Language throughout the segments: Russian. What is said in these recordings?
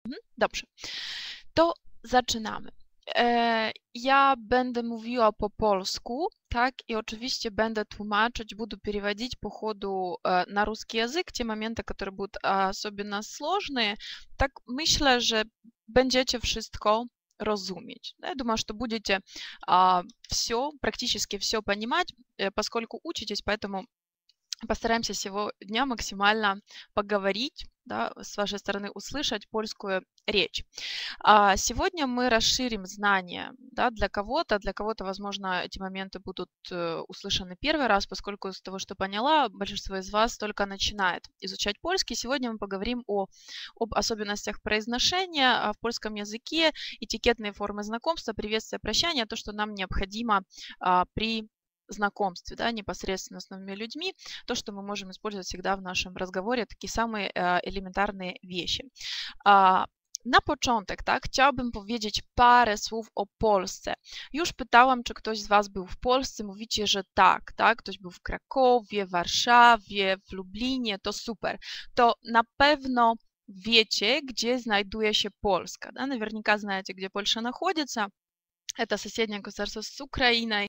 Dobrze, to zaczynamy. Ja będę mówiła po polsku, tak, i oczywiście będę tłumaczyć, буду переводить по ходу на русский язык те моменты, которые будут особенно сложные. Так myślę, że będziecie wszystko rozumieć. Я думаю, что будете все, практически все понимать, поскольку учитесь, поэтому постараемся сегодня максимально поговорить, да, с вашей стороны услышать польскую речь. Сегодня мы расширим знания, да, для кого-то, возможно, эти моменты будут услышаны первый раз, поскольку из того, что поняла, большинство из вас только начинает изучать польский. Сегодня мы поговорим об особенностях произношения в польском языке, этикетные формы знакомства, приветствия, прощания, то, что нам необходимо при знакомстве, да, непосредственно с новыми людьми, то, что мы можем использовать всегда в нашем разговоре, такие самые elementarne wieści. Na początek, tak, chciałabym powiedzieć parę słów o Polsce. Już pytałam, czy ktoś z Was był w Polsce, mówicie, że tak, tak, ktoś był w Krakowie, Warszawie, w Lublinie, to super. To na pewno wiecie, gdzie znajduje się Polska, да? Наверняка знаете, где Польша находится. Это соседнее государство с Украиной.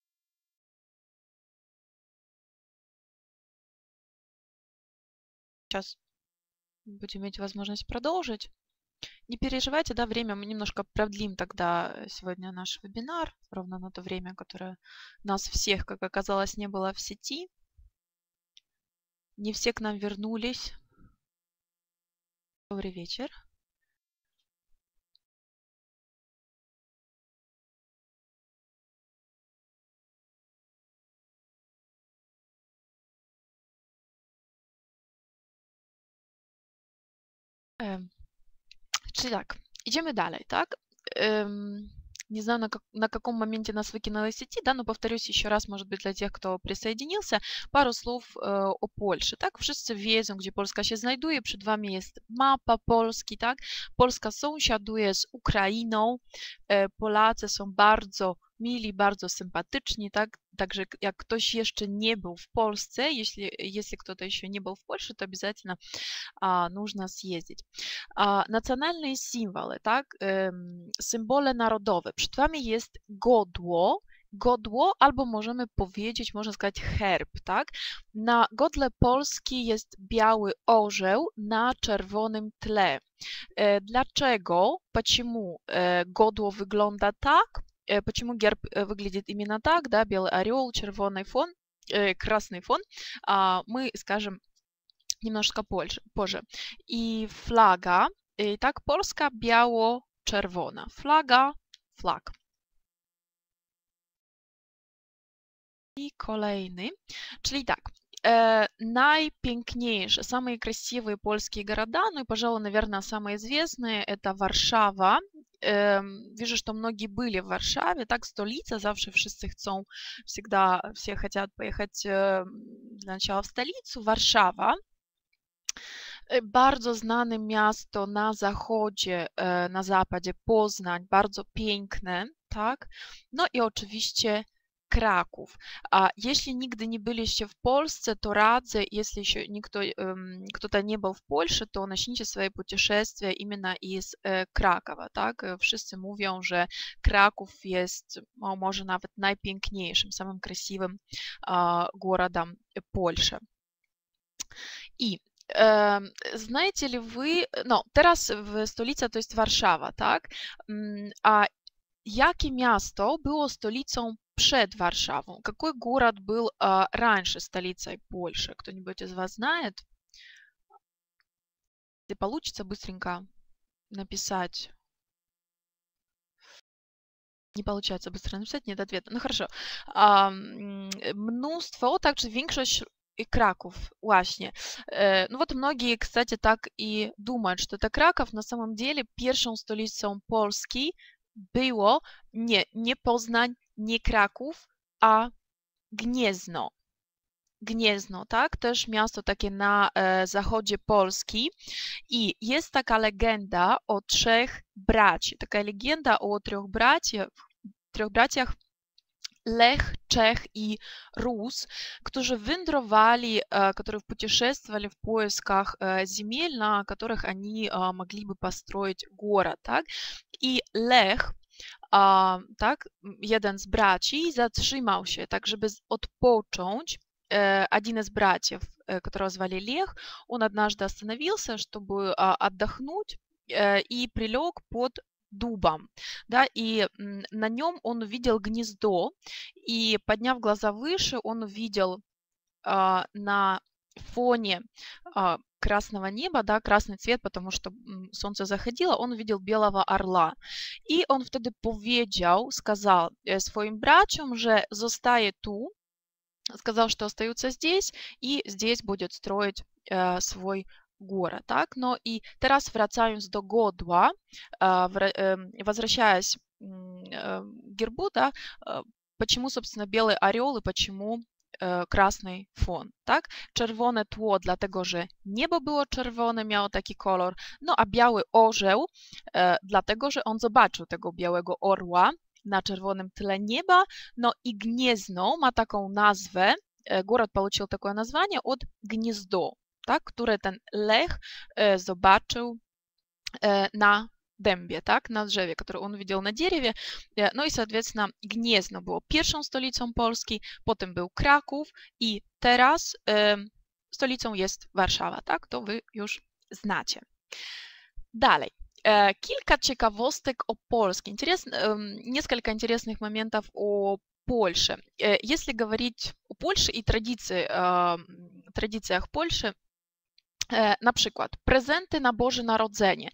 Сейчас будем иметь возможность продолжить. Не переживайте, да, время мы немножко продлим тогда сегодня наш вебинар, ровно на то время, которое нас всех, как оказалось, не было в сети. Не все к нам вернулись. Добрый вечер. Czyli tak, idziemy dalej, tak? Не знаю, на каком моменте нас выкинуло из сети, да, но повторюсь еще раз, может быть, для тех, кто присоединился, пару слов o Polsce, tak? Wszyscy wiedzą, gdzie Polska się znajduje, przed Wami jest mapa Polski, tak? Polska sąsiaduje z Ukrainą, Polacy są bardzo mili, bardzo sympatyczni, tak? Także jak ktoś jeszcze nie był w Polsce, если кто-то еще не был в Польше, то обязательно нужно съездить. Nacjonalne symboły, tak? Symbole narodowe. Przed Wami jest godło, godło, albo możemy powiedzieć, można сказать herb, tak? Na godle Polski jest biały orzeł na czerwonym tle. Dlaczego? Почему godło wygląda tak? Почему герб выглядит именно так, да? Белый орел, червоный фон, красный фон. Мы скажем немножко позже. I flaga, tak, Polska biało-czerwona. Flaga, flag. I kolejny, czyli tak, najpiękniejsze, самые красивые польские города, ну и, пожалуй, наверное, самые известные, это Warszawa. Wierzę, że многие были в Warszawie, tak, stolica, zawsze wszyscy chcą, всегда все хотят поехать для начала в столицу, Warszawa. Bardzo znane miasto na zachodzie, na zapadzie, Poznań, bardzo piękne, tak? No i oczywiście Kraków. A jeśli nigdy nie byliście w Polsce, to radzę, если еще кто-то не был в Польше, то начните свои путешествия именно из Krakowa, tak? Wszyscy mówią, że Kraków jest może nawet najpiękniejszym, samym красивым городом Польши. I знаете ли вы, no teraz stolica to jest Warszawa, tak? A jakie miasto było stolicą przed Warszawą? Какой город был раньше столицей Польши? Кто-нибудь из вас знает? Если получится быстренько написать. Не получается быстро написать, нет ответа. Ну хорошо. Mnóstwo, także większość и Краков, właśnie. Ну вот многие, кстати, так и думают, что это Краков. На самом деле pierwszą stolicą Polski było nie Poznań, nie Kraków, a Gniezno. Gniezno, tak? Też miasto takie na zachodzie Polski. I jest taka legenda o trzech braci. Taka legenda o trzech braciach. Lech, Czech и Rus, którzy wędrowali, которые путешествовали в поисках земель, на которых они могли бы построить город, tak? I Lech, tak, jeden z braci zatrzymał się, tak żeby odpocząć. Один из братьев, которого звали Лех, он однажды остановился, чтобы отдохнуть, и прилег под дубом, да, и на нем он увидел гнездо, и подняв глаза выше, он увидел на фоне красного неба, да, красный цвет, потому что солнце заходило, он увидел белого орла. I on wtedy powiedział, сказал swoim braciom, że zostaje tu, сказал, что остаются здесь, и здесь будет строить свой город, так? Но и teraz wracając do godła, возвращаясь к гербу, да, почему, собственно, белый орел и почему krasny fon, tak? Czerwone tło, dlatego że niebo było czerwone, miało taki kolor, no a biały orzeł, dlatego że on zobaczył tego białego orła na czerwonym tle nieba, no i Gniezno ma taką nazwę, город получил такое название od gniezdo, tak? Które ten Lech zobaczył na dębie, tak, na drzewie, które on widział na drzewie. No i, соответственно, Gniezno było pierwszą stolicą Polski, potem był Kraków i teraz stolicą jest Warszawa, tak, to wy już znacie. Dalej. Kilka ciekawostek o Polsce. Несколько интересных моментов о Польше. Если говорить о Польше и традициях Польши, na przykład prezenty na Boże Narodzenie.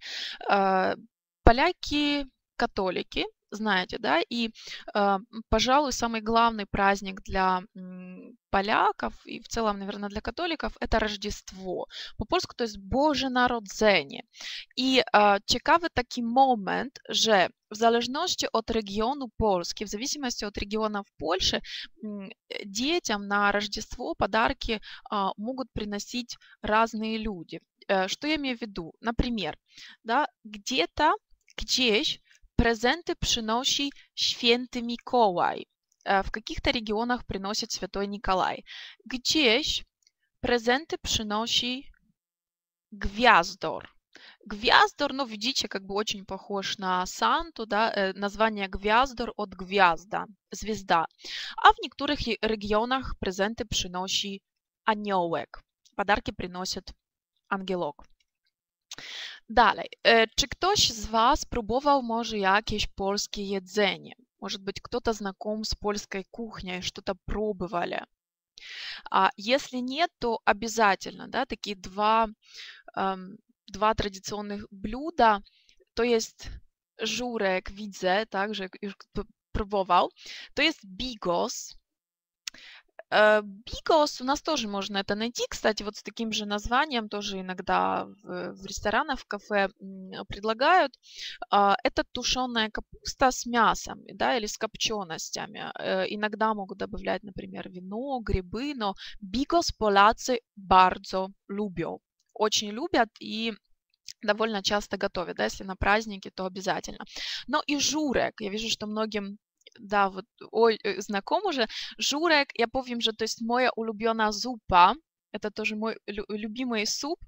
Поляки католики, знаете, да, и, пожалуй, самый главный праздник для поляков и в целом, наверное, для католиков – это Рождество. По-польsku to jest Boże Narodzenie. I ciekawy taki moment, że w zależności od regionu Polski, в зависимости от регионов Польши, детям на Рождество подарки могут приносить разные люди. Что я имею в виду? Например, да, где-то, gdzieś prezenty przynosi święty Mikołaj. W каких-то регионах приносит Святой Николай. Gdzieś prezenty przynosi Gwiazdor. Gwiazdor, no widzicie, как бы очень похож на Санту, да, название Gwiazdor od gwiazda, звезда. А в некоторых регионах prezenty przynosi aniołek. Подарки приносит ангелок. Dalej, czy ktoś z Was próbował może jakieś polskie jedzenie? Может быть, кто-то знаком с польской кухней, что-то пробовали. А если нет, то обязательно, да, такие два традиционных блюда, то есть żurek, widzę, tak, że już próbował, to jest bigos. Bigos у нас тоже можно это найти, кстати, вот с таким же названием тоже иногда в ресторанах, в кафе предлагают. Это тушеная капуста с мясом, да, или с копченостями. Иногда могут добавлять, например, вино, грибы, но bigos Polacy bardzo lubią, очень любят и довольно часто готовят, да, если на праздники, то обязательно. Но и żurek, я вижу, что многим da, znakom уже. Żurek, ja powiem, że to jest moja ulubiona zupa. Это тоже мой любимый суп.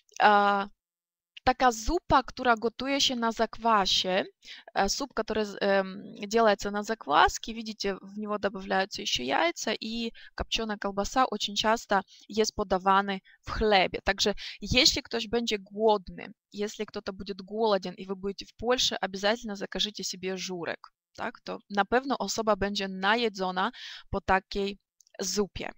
Taka zupa, która gotuje się na zakwasie. Суп, который делается на закваске. Видите, в него добавляются еще яйца и копченая колбаса очень часто jest podawany w chlebie. Także jeśli ktoś będzie głodny, если кто-то будет голоден и вы будете в Польше, обязательно закажите себе żurek. Tak, to na pewno osoba będzie najedzona po takiej zupie.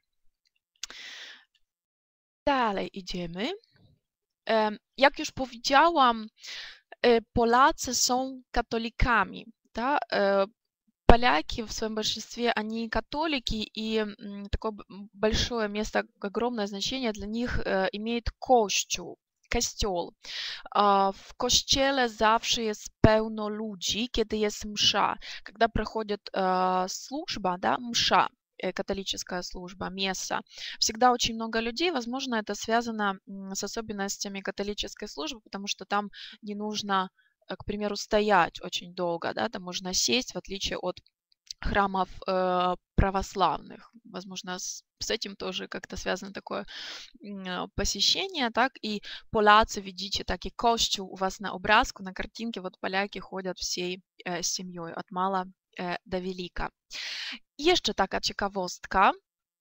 Dalej idziemy. Jak już powiedziałam, Polacy są katolikami. Да? Поляки в своем большинстве, они католики, и такое большое место, огромное значение для них имеет Kościół. Kościół. W kościele zawsze jest pełno ludzi, kiedy jest msza. Когда проходит служба, да, мша, католическая служба, месса, всегда очень много людей. Возможно, это связано с особенностями католической службы, потому что там не нужно, к примеру, стоять очень долго, да, там можно сесть, в отличие от храмов православных. Возможно, с этим тоже как-то связано такое посещение, так, и Polacy, widzicie, taki kościół u was na obrazku, na картинке, вот поляки ходят всей семьей, от мала до велика. Jeszcze taka ciekawostka.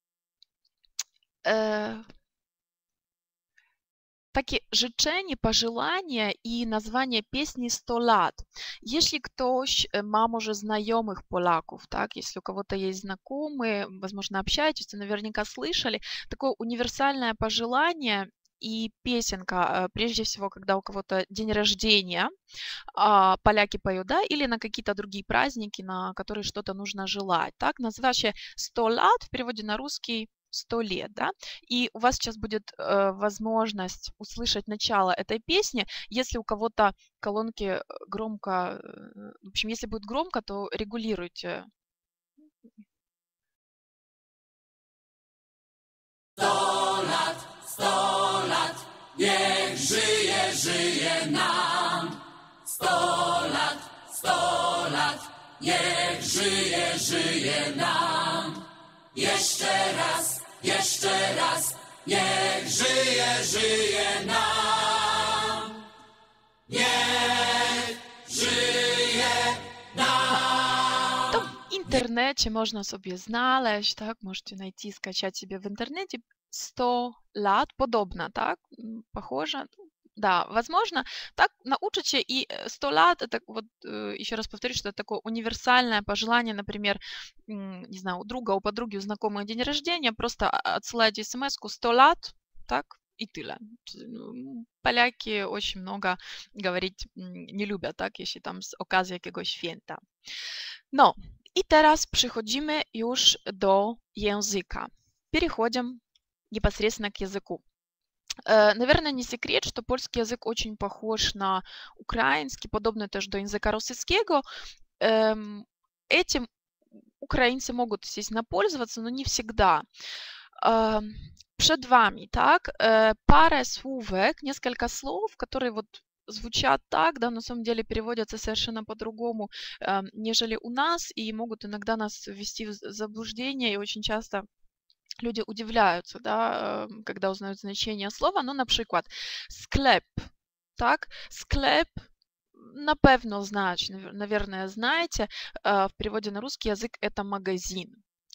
Takie życzenie, pożelanie i nazwanie pieśni 100 lat. Jeśli ktoś ma może znajomych Polaków, так, если у кого-то есть знакомые, возможно, общаетесь, то наверняка слышали, такое универсальное пожелание и песенка, прежде всего, когда у кого-то день рождения, поляки поют, да, или на какие-то другие праздники, на которые что-то нужно желать, так, называющее 100 лет, в переводе на русский 100 лет, да, и у вас сейчас будет возможность услышать начало этой песни. Если у кого-то колонки громко, в общем, если будет громко, то регулируйте. 100 lat, niech żyje, żyje nam. 100 lat, niech żyje, żyje nam. Jeszcze raz, niech żyje, żyje nam. Niech żyje nam. To w internecie można sobie znaleźć, tak, możecie найти, скачать себе в интернете 100 lat, podobna, так, похоже. Да, возможно, так научите, и 100 лет, это вот, еще раз повторюсь, что это такое универсальное пожелание, например, не знаю, у друга, у подруги, у знакомого день рождения, просто отсылайте смс-ку 100 лет, так, и tyle. Поляки очень много говорить nie lubią, tak, jeśli tam z okazji jakiegoś święta. No, i teraz przechodzimy już do języka. Переходим непосредственно к языку. Наверное, не секрет, что польский язык очень похож на украинский, подобный тоже до языка российского. Этим украинцы могут, естественно, пользоваться, но не всегда. Przed wami, так, парę słówek, несколько слов, которые вот звучат так, да, на самом деле переводятся совершенно по-другому, нежели у нас, и могут иногда нас ввести в заблуждение, и очень часто люди удивляются, да, когда узнают значение слова. Ну, наприклад, склеп, так, склеп, на pewno знать, наверное, знаете, в переводе на русский язык это магазин.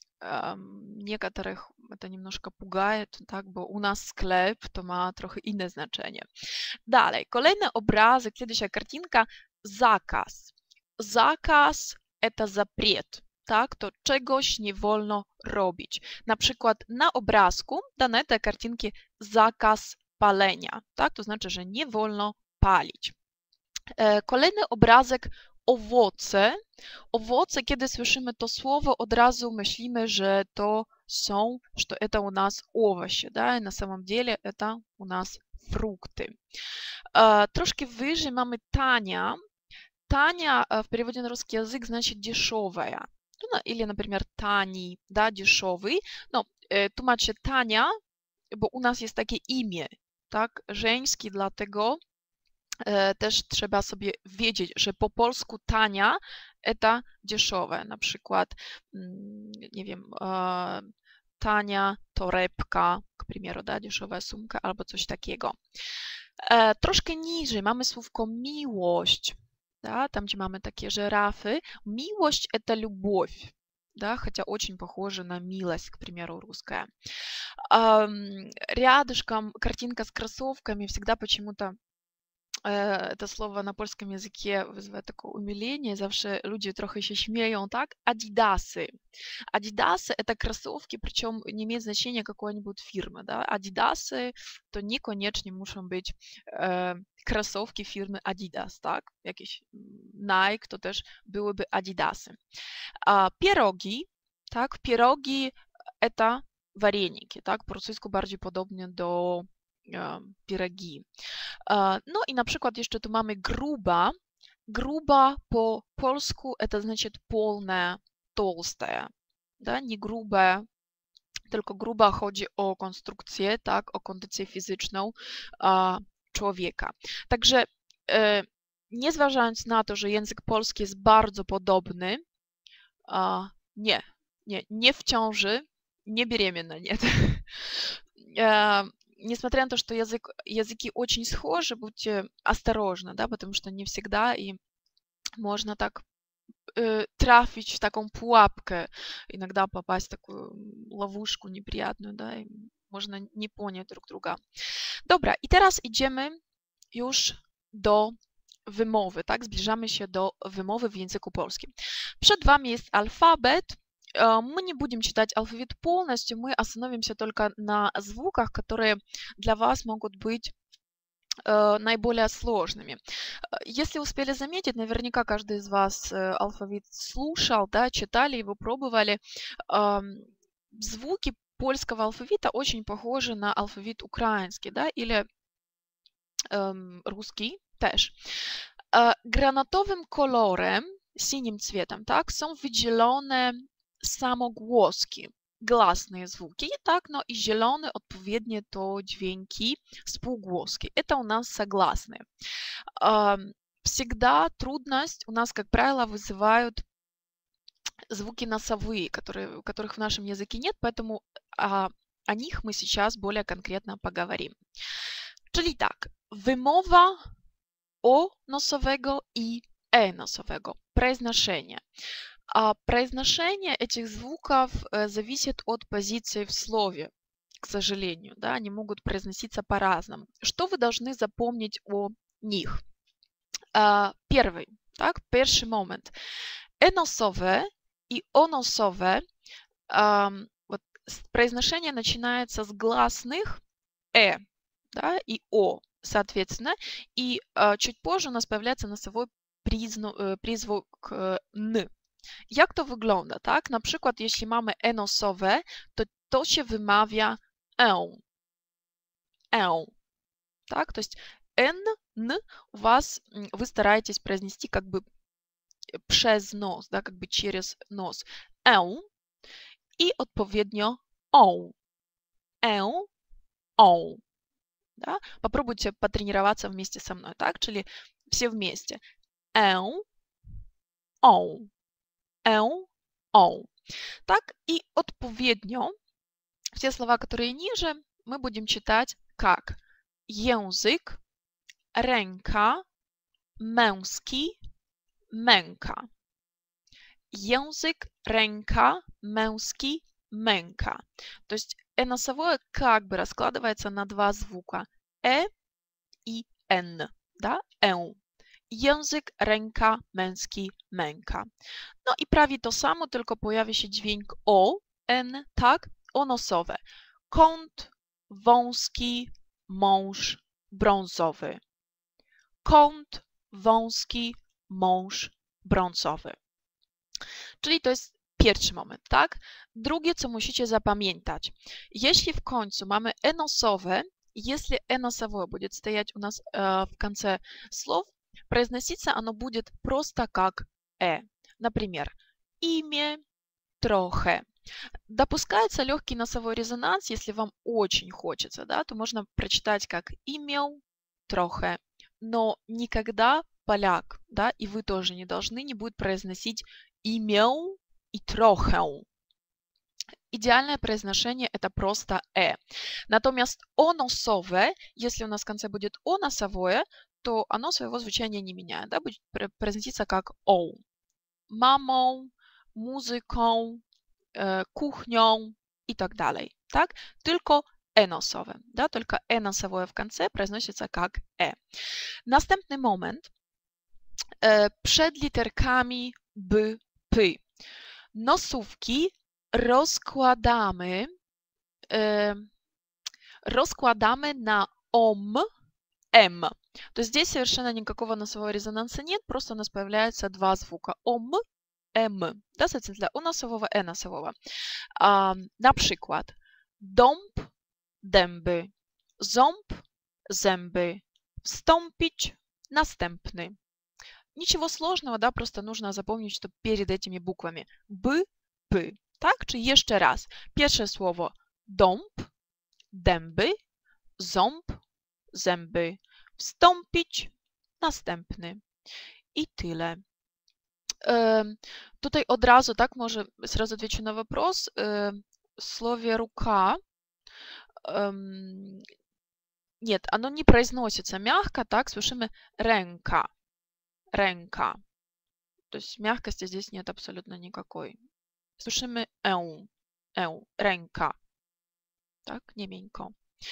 Некоторых это немножко пугает, так, bo u nas sklep to ma trochę inne znaczenie. Dalej, kolejny obrazek, следующая картинка, zakaz. Zakaz это запрет. Tak, to czegoś nie wolno robić. Na przykład na obrazku dane te kartinki zakaz palenia, tak, to znaczy, że nie wolno palić. Kolejny obrazek owoce. Owoce, kiedy słyszymy to słowo, od razu myślimy, że to są, że to u nas owoce, да, и на самом деле это у нас фрукты. Troszkę wyżej mamy tania. Tania в переводе на русский язык значит дешевая. Ну, или, например, тани, да, дешевый. No, tłumaczę tania, bo u nas jest takie imię, tak, żeński, dlatego też trzeba sobie wiedzieć, że po polsku tania to дешевая. Na przykład, nie wiem, tania torebka, k примеру, да, дешевая sumka albo coś takiego. Troszkę niżej mamy słówko miłość. Да, там, где mamy такие жирафы. Милость – это любовь, да, хотя очень похоже на милость, к примеру, русская. Рядышком картинка с кроссовками. Всегда почему-то это слово на польском языке вызывает такое умиление. Zawsze ludzie trochę się śmieją, так? Адидасы. Адидасы – это кроссовки, причем не имеет значения какой-нибудь фирмы, да. Адидасы to niekoniecznie muszą być krosówki firmy Adidas, tak? Jakieś Nike to też byłyby Adidasy. Pierogi, tak? Pierogi to вареники, tak? Po rosyjsku bardziej podobnie do pierogi. No i na przykład jeszcze tu mamy gruba. Gruba po polsku to znaczy polne, толстое, да? Nie grube, tylko gruba chodzi o konstrukcję, tak? O kondycję fizyczną człowieka. Także nie zważając na to, że język polski jest bardzo podobny не в ciąży, не беременна, нет. Несмотря на то, что языки очень схожи, будьте осторожны, да, потому что не всегда и можно так trafić в такую pułapkę, иногда попасть в такую ловушку неприятную, да, i można nie ponieść друг друга. Dobra, i teraz idziemy już do wymowy, tak? Zbliżamy się do wymowy w języku polskim. Przed Wami jest alfabet. Мы не будем читать алфавит полностью, мы остановимся только на звуках, которые для вас могут быть наиболее сложными. Если успели заметить, наверняка каждый из вас алфавит слушал, да, читали его, пробовали. Звуки польского алфавита очень похожи на алфавит украинский, да, или ruski też. Granatowym kolorem, синим цветом, так, są wydzielone samogłoski, гласные звуки, так, но и зеленые odpowiednie to dźwięki спółgłoski. Это у нас согласные. Всегда трудность у нас, как правило, вызывают звуки носовые, которых в нашем языке нет, поэтому о них мы сейчас более конкретно поговорим. Czyli tak, wymowa o nosowego i nosowego, произношение. Произношение этих звуков зависит от позиции в слове, к сожалению, да, они могут произноситься по-разному. Что вы должны запомнить о них? Первый, так, pierwszy moment. Ноsowe и оnosowe, вот, произношение начинается с гласных да, и о, соответственно, и чуть позже у нас появляется носовой призвук н. Jak to wygląda, tak? Na przykład, jeśli mamy enosowe, to się wymawia так? То есть n у вас, вы стараетесь произнести как бы przez nos, да, как бы через нос. И odpowiednio да? Попробуйте потренироваться вместе со мной, так? Czyli все вместе. Так, и odpowiednio все слова, которые ниже, мы будем читать как język, ręka, męski, męka. Język, ręka, męski, męka. То есть носовое как бы раскладывается на два звука и n, да, Język, ręka, męski, męka. No i prawie to samo, tylko pojawi się dźwięk n, tak, onosowe. Kąt, wąski, mąż, brązowy. Kąt, wąski, mąż, brązowy. Czyli to jest pierwszy moment, tak? Drugie, co musicie zapamiętać. Jeśli w końcu mamy ноsowe, если носовое будет стоять у нас в конце слов, произноситься оно будет просто как Например, имя, трохе. Допускается легкий носовой резонанс, если вам очень хочется, да, то можно прочитать как имел, трохе. Но никогда поляк, да, и вы тоже не должны, не будет произносить имел и трохе. Идеальное произношение это просто Натомест ноsowe, если у нас в конце будет носовое, то оно своего звучания не меняет, да, будет произноситься как мамą, muzyką, kuchnią и так далее, так? Tylko nosowe, да, только носовое в конце произносится как Następny moment przed literkami b, p. Nosówki rozkładamy на m. То есть здесь совершенно никакого носового резонанса нет, просто у нас появляется два звука m, да, соответственно, для носового и носового. На przykład dąb, dęby, ząb, zęby, wstąpić, następny. Ничего сложного, да, просто нужно запомнить, что перед этими буквами b, p. Tak? Czyli jeszcze raz. Pierwsze słowo dąb, dęby, ząb, zęby, wstąpić, następny. I tyle. Tutaj od razu, tak, może сразу отвечу на вопрос. В слове «рука» нет, оно не произносится мягко, так, слышим ренка, ренка. То есть мягкости здесь нет абсолютно никакой. Слышим ренка. Так, не менько.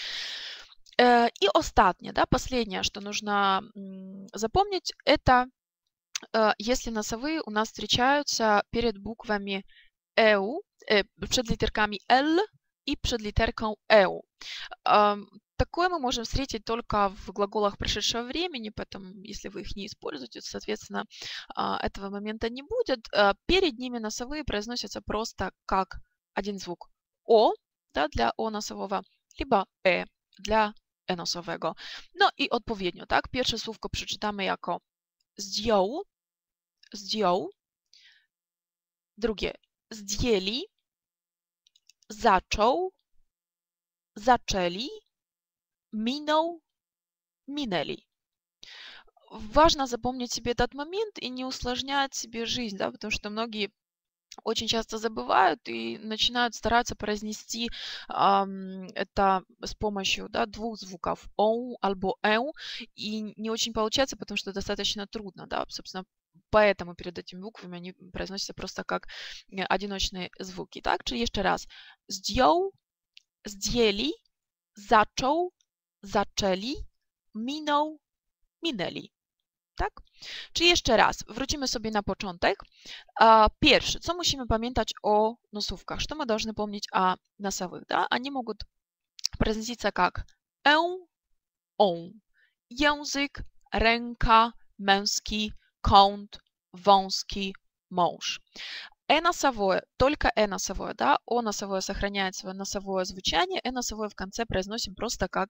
И ostatnie, да, последнее, что нужно запомнить, это если носовые у нас встречаются перед буквами «эу», przed литерками «л» и przed литеркой «эу». Такое мы можем встретить только в глаголах прошедшего времени, поэтому если вы их не используете, соответственно, этого момента не будет. Перед ними носовые произносятся просто как один звук «о», да, для «о» носового, либо «э» для «е» носовego. No i odpowiednio, tak? Pierwsze słówko przeczytamy jako zdjął, zdjął. Drugie zdjęli, zaczął, zaczęli, minął, минęli. Важно запомнить себе этот момент и не усложнять себе жизнь, да, потому что многие очень часто забывают и начинают стараться произнести это с помощью, да, двух звуков «оу» альбо «эу», и не очень получается, потому что достаточно трудно, да, собственно, поэтому перед этими буквами они произносятся просто как одиночные звуки. Также еще раз. Zdjął, zdjęli, zaczął, zaczęli, minął, minęli. Tak? Czyli jeszcze raz, wrócimy sobie na początek. Pierwszy, co musimy pamiętać o nosówkach? Что мы должны помнить о носовых? Да? Они могут произноситься как «эу», «он». Język, ręka, męski, kąt, wąski, муж. Носовое, только носовое, да? О носовое сохраняет свое носовое звучание, носовое в конце произносим просто как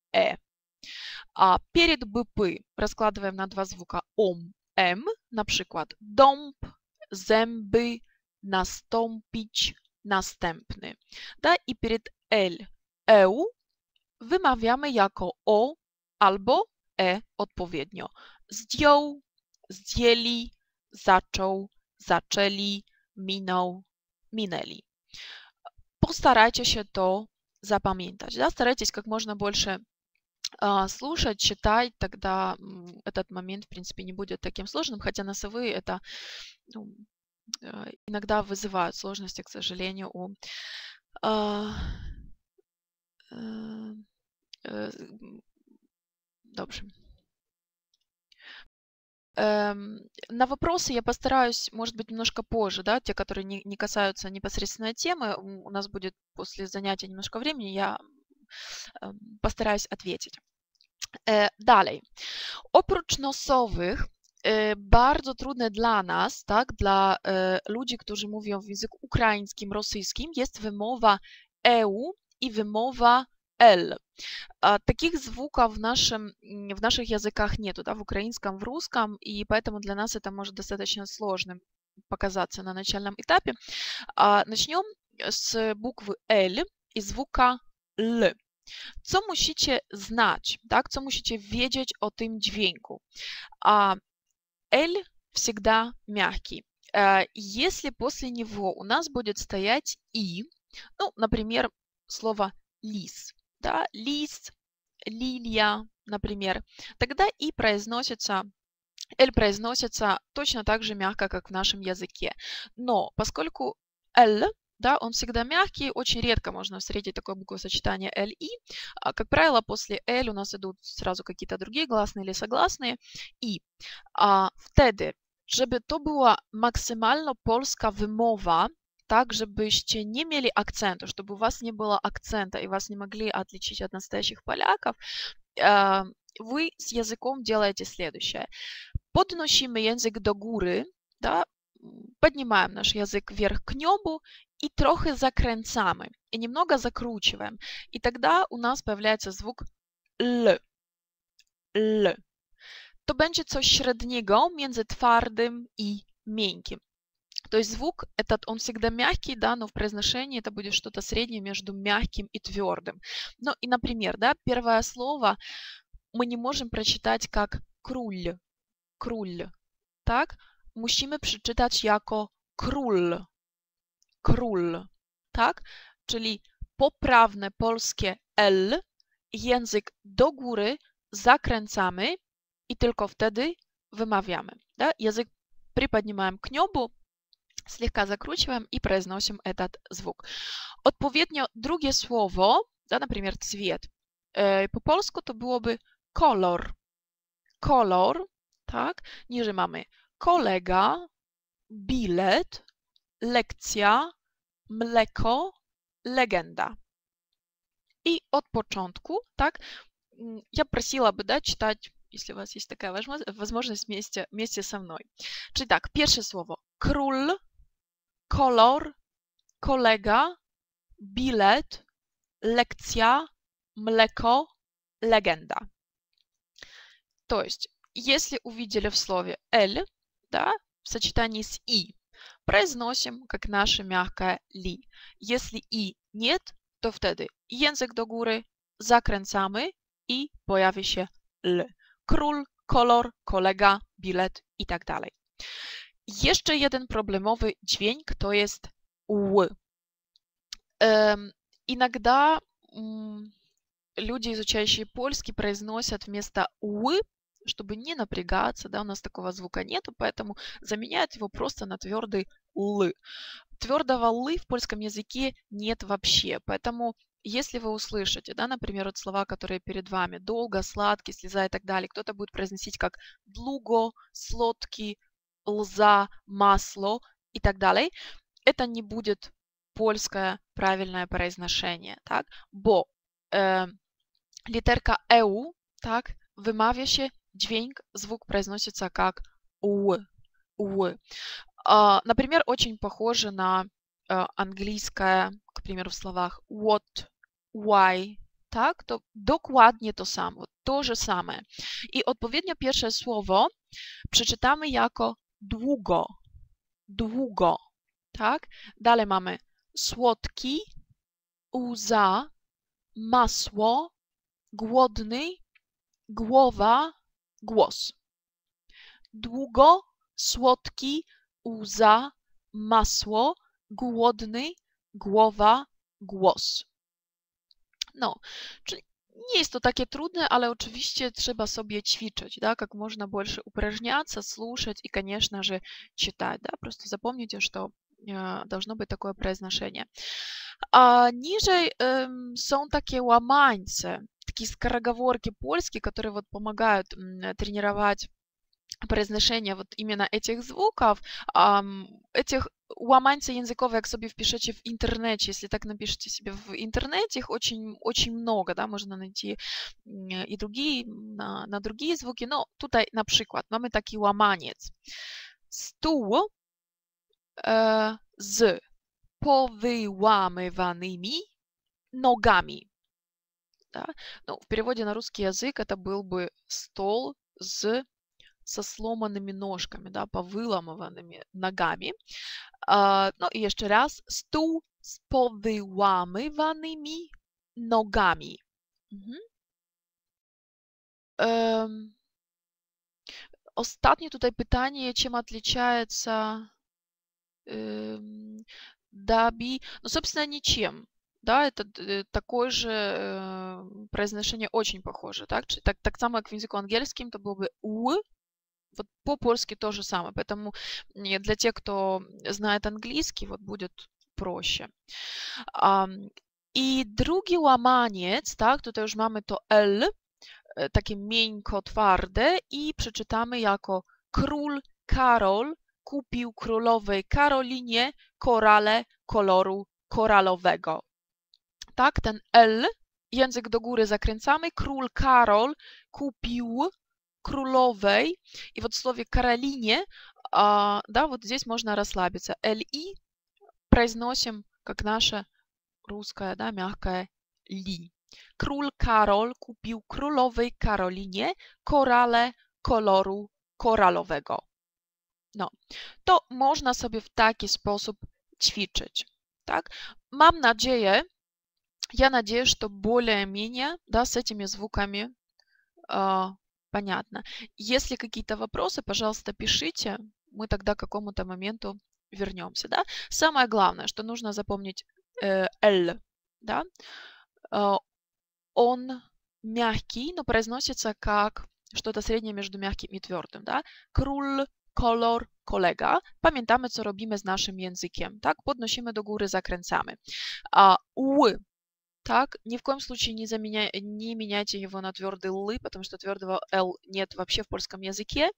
А перед БП раскладываем на два звука ом, на przykład dąb, zęby, nastąpić, następny. Да? I перед eu wymawiamy jako o albo odpowiednio. Zdjął, zdjęli, zaczął, zaczęli, minął, minęli. Постарайтесь się to запамятовать. Да? Старайтесь как можно больше слушать, читать, тогда этот момент, в принципе, не будет таким сложным, хотя носовые это иногда вызывают сложности, к сожалению, у Dobrze. На вопросы я постараюсь, может быть, немножко позже, да, те, которые не касаются непосредственной темы. У нас будет после занятия немножко времени, я постараюсь ответить. Dalej. Oprócz nosowych, bardzo trudne dla nas, tak, dla ludzi, którzy mówią w języku ukraińskim, rosyjskim, jest wymowa EU i wymowa L. Таких звуков в наших языках нету, да, в украинском, в русском, и поэтому для нас это может достаточно сложным показаться на начальном этапе. Начнем с буквы L i звука L. Co musicie znać, tak? Co musicie wiedzieć o tym dźwięku? L всегда мягкий. Если после него у нас будет стоять и, ну, например, слово лис, да, лис, лилия, например, тогда и произносится, L произносится точно так же мягко, как в нашем языке. Но поскольку L, да, он всегда мягкий, очень редко можно встретить такое буквосочетание L и. Как правило, после L у нас идут сразу какие-то другие гласные или согласные. I. Wtedy, żeby to była maksymalnie polska wymowa, так, żebyście nie mieli akcentu, чтобы у вас не было акцента и вас не могли отличить от настоящих поляков, вы с языком делаете следующее. Podnosimy język do góry, да, поднимаем наш язык вверх к небу и trochę zakręcamy, и немного закручиваем. И тогда у нас появляется звук L. L. To będzie coś średniego między twardym и miękkim. То есть звук этот, он всегда мягкий, да, но в произношении это будет что-то среднее между мягким и твердым. Ну и, например, да, первое слово мы не можем прочитать как круль, круль, так? musimy przeczytać jako król. Król, tak? Czyli poprawne polskie L, język do góry zakręcamy i tylko wtedy wymawiamy. Да? Язык приподнимаем к небу, слегка закручиваем и произносим этот звук. Odpowiednio drugie słowo, да, например, цвет, po polsku to byłoby kolor. Kolor, tak? Niżej mamy kolega, bilet, lekcja, mleko, legenda. И от początku, так, я просила бы, да, читать, если у вас есть такая возможность вместе со мной. Czyli tak, pierwsze słowo król, kolor, kolega, bilet, lekcja, mleko, legenda. То есть, если увидели в слове L, да, в сочетании с И, произносим как наше мягкое ли. Если И нет, to wtedy język do góry, zakręcamy i pojawi się L. Król, kolor, kolega, bilet i tak dalej. Jeszcze jeden problemowy dźwięk to jest Ł. Иногда люди, изучающие польский, произносят вместо Ł, чтобы не напрягаться, да, у нас такого звука нету, поэтому заменяют его просто на твердый Л. Твердого Л в польском языке нет вообще, поэтому если вы услышите, да, например, вот слова, которые перед вами, долго, сладкий, слеза и так далее, кто-то будет произносить как długo, słodki, лза, масло и так далее, это не будет польское правильное произношение, так, бо literka EU, tak, wymawia się dźwięk, звук произносится как у. Например, очень похоже на английское, к примеру, в словах what, why, tak, to dokładnie to samo, to же самое. I odpowiednio pierwsze słowo przeczytamy jako długo, długo, tak. Dalej mamy słodki, łza, masło, głodny, głowa, głos. Długo, słodki, łza, masło, głodny, głowa, głos. No, czyli nie jest to takie trudne, ale oczywiście trzeba sobie ćwiczyć, да, как можно больше упражняться, слушать и, конечно же, читать, да, просто запомните, что должно быть такое произношение. А ниже są takie łamańce, такие скороговорки польские, которые вот помогают тренировать произношение вот именно этих звуков, этих łamańce językowe, jak sobie wpiszecie w internecie, jeśli tak napiszecie sobie w internecie, их очень много, да, można найти и другие, на другие звуки, no tutaj na przykład mamy taki łamaniec. Stół z powyłamywanymi nogami. Да? Ну, в переводе на русский язык это был бы стол со сломанными ножками, да, повыламыванными ногами. Ну и еще раз, stół z powyłamywanymi nogami. Ostatnie tutaj pytanie, czym отличается даби? Ну, собственно, ничем. Да, это такое же произношение очень похоже. Так само, как в языку английском, это было бы у. Вот по-польски то же самое, поэтому для тех, кто знает английский, вот будет проще. I drugi łamaniec, tak, tutaj już mamy to L, takie miękko twarde i przeczytamy jako król Karol kupił królowej Karolinie korale koloru koralowego. Tak, ten L, język do góry zakręcamy, król Karol kupił królowej, и вот в слове Каролине, да, вот здесь можно расслабиться. Л-И произносим как наше русское, да, мягкое ли. Król Karol kupił królowej Karolinie korale koloru koralowego. No, to można sobie w taki sposób ćwiczyć, tak? Mam nadzieję, я надеюсь, что более-менее, да, с этими звуками понятно. Если какие-то вопросы, пожалуйста, пишите. мы тогда к какому-то моменту вернемся, да. Самое главное, что нужно запомнить L, да. Он мягкий, но произносится как что-то среднее между мягким и твердым, да. Król, kolor, kolega. Pamiętamy, co robimy z naszym językiem, tak? Podnosimy do góry, zakręcamy. Так, ни в коем случае не меняйте его на твердый «л», потому что твердого «л» нет вообще в польском языке.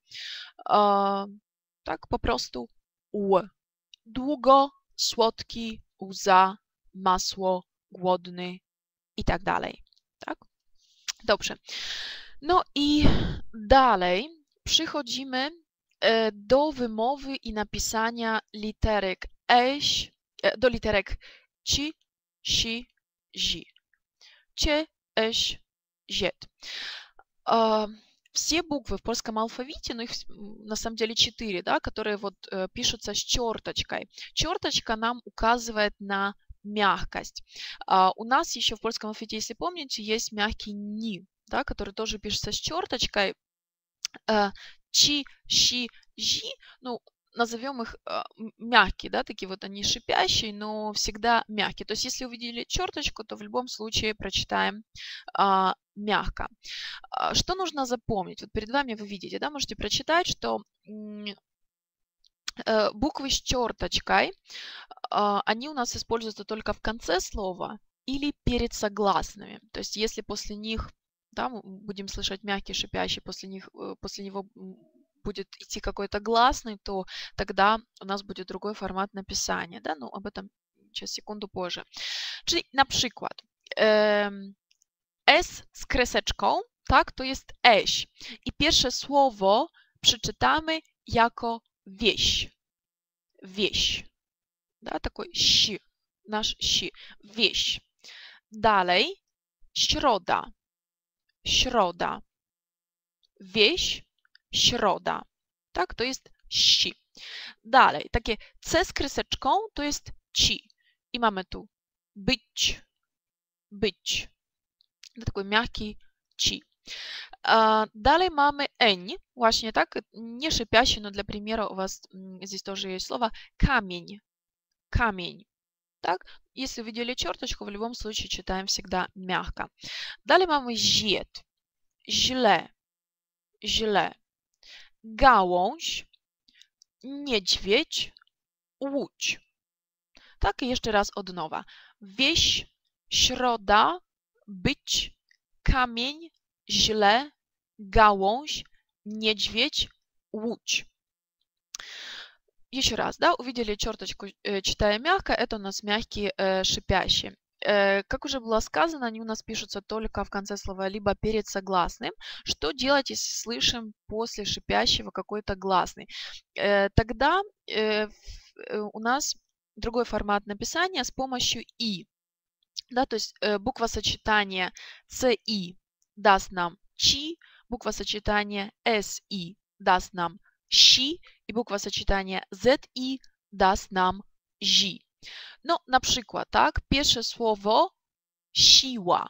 Так, попросту «у». Długo, słodki, łza, masło, głodny i tak dalej. Tak? Dobrze. No i dalej przychodzimy do wymowy i napisania literek eś, do literek ci, si, zi. Cie, эщ, зет. Все буквы в польском алфавите, ну их на самом деле 4, да, которые вот пишутся с черточкой. Черточка нам указывает на мягкость. У нас еще в польском алфавите, если помните, есть мягкий ни, да, который тоже пишется с черточкой. Чи, щи, жи, ну, назовем их мягкие, да, такие вот они шипящие, но всегда мягкие. То есть если увидели черточку, то в любом случае прочитаем мягко. Что нужно запомнить? Вот перед вами вы видите, да, можете прочитать, что буквы с черточкой, они у нас используются только в конце слова или перед согласными. То есть если после них, да, мы будем слышать мягкий, шипящий, после него будет идти какой-то гласный, то тогда у нас будет другой формат написания, да, ну об этом сейчас секунду позже. Czyli na przykład S z kreseczką, tak, to jest eś. I pierwsze słowo przeczytamy jako wieś. Wieś. Да, такой щ, наш щ. Wieś. Dalej środa. Środa. Wieś, środa. Tak, to jest ś. Dalej, takie C z kreseczką to jest ci. I mamy tu być, być. Такой мягкий ci. Dalej mamy eń, właśnie tak, nie шипящий, но для примера у вас здесь тоже есть слово камень, камень. Так, если увидели черточку, в любом случае читаем всегда мягко. Dalej mamy ziet, źle, źle. Gałąź, niedźwiedź, łódź. Tak, i jeszcze raz od nowa. Wieś, środa, być, kamień, źle, gałąź, niedźwiedź, łódź. Еще раз, да, увидели черточку, читая мягко, это у нас мягкие шипящие. Как уже было сказано, они у нас пишутся только в конце слова, либо перед согласным. Что делать, если слышим после шипящего какой-то гласный? Тогда у нас другой формат написания с помощью «и». Да, то есть буква сочетания «ci» даст нам «чи», буква сочетания «si» даст нам «щи», и буква сочетания «zi» даст нам «жи». No, na przykład, tak, pierwsze słowo siła,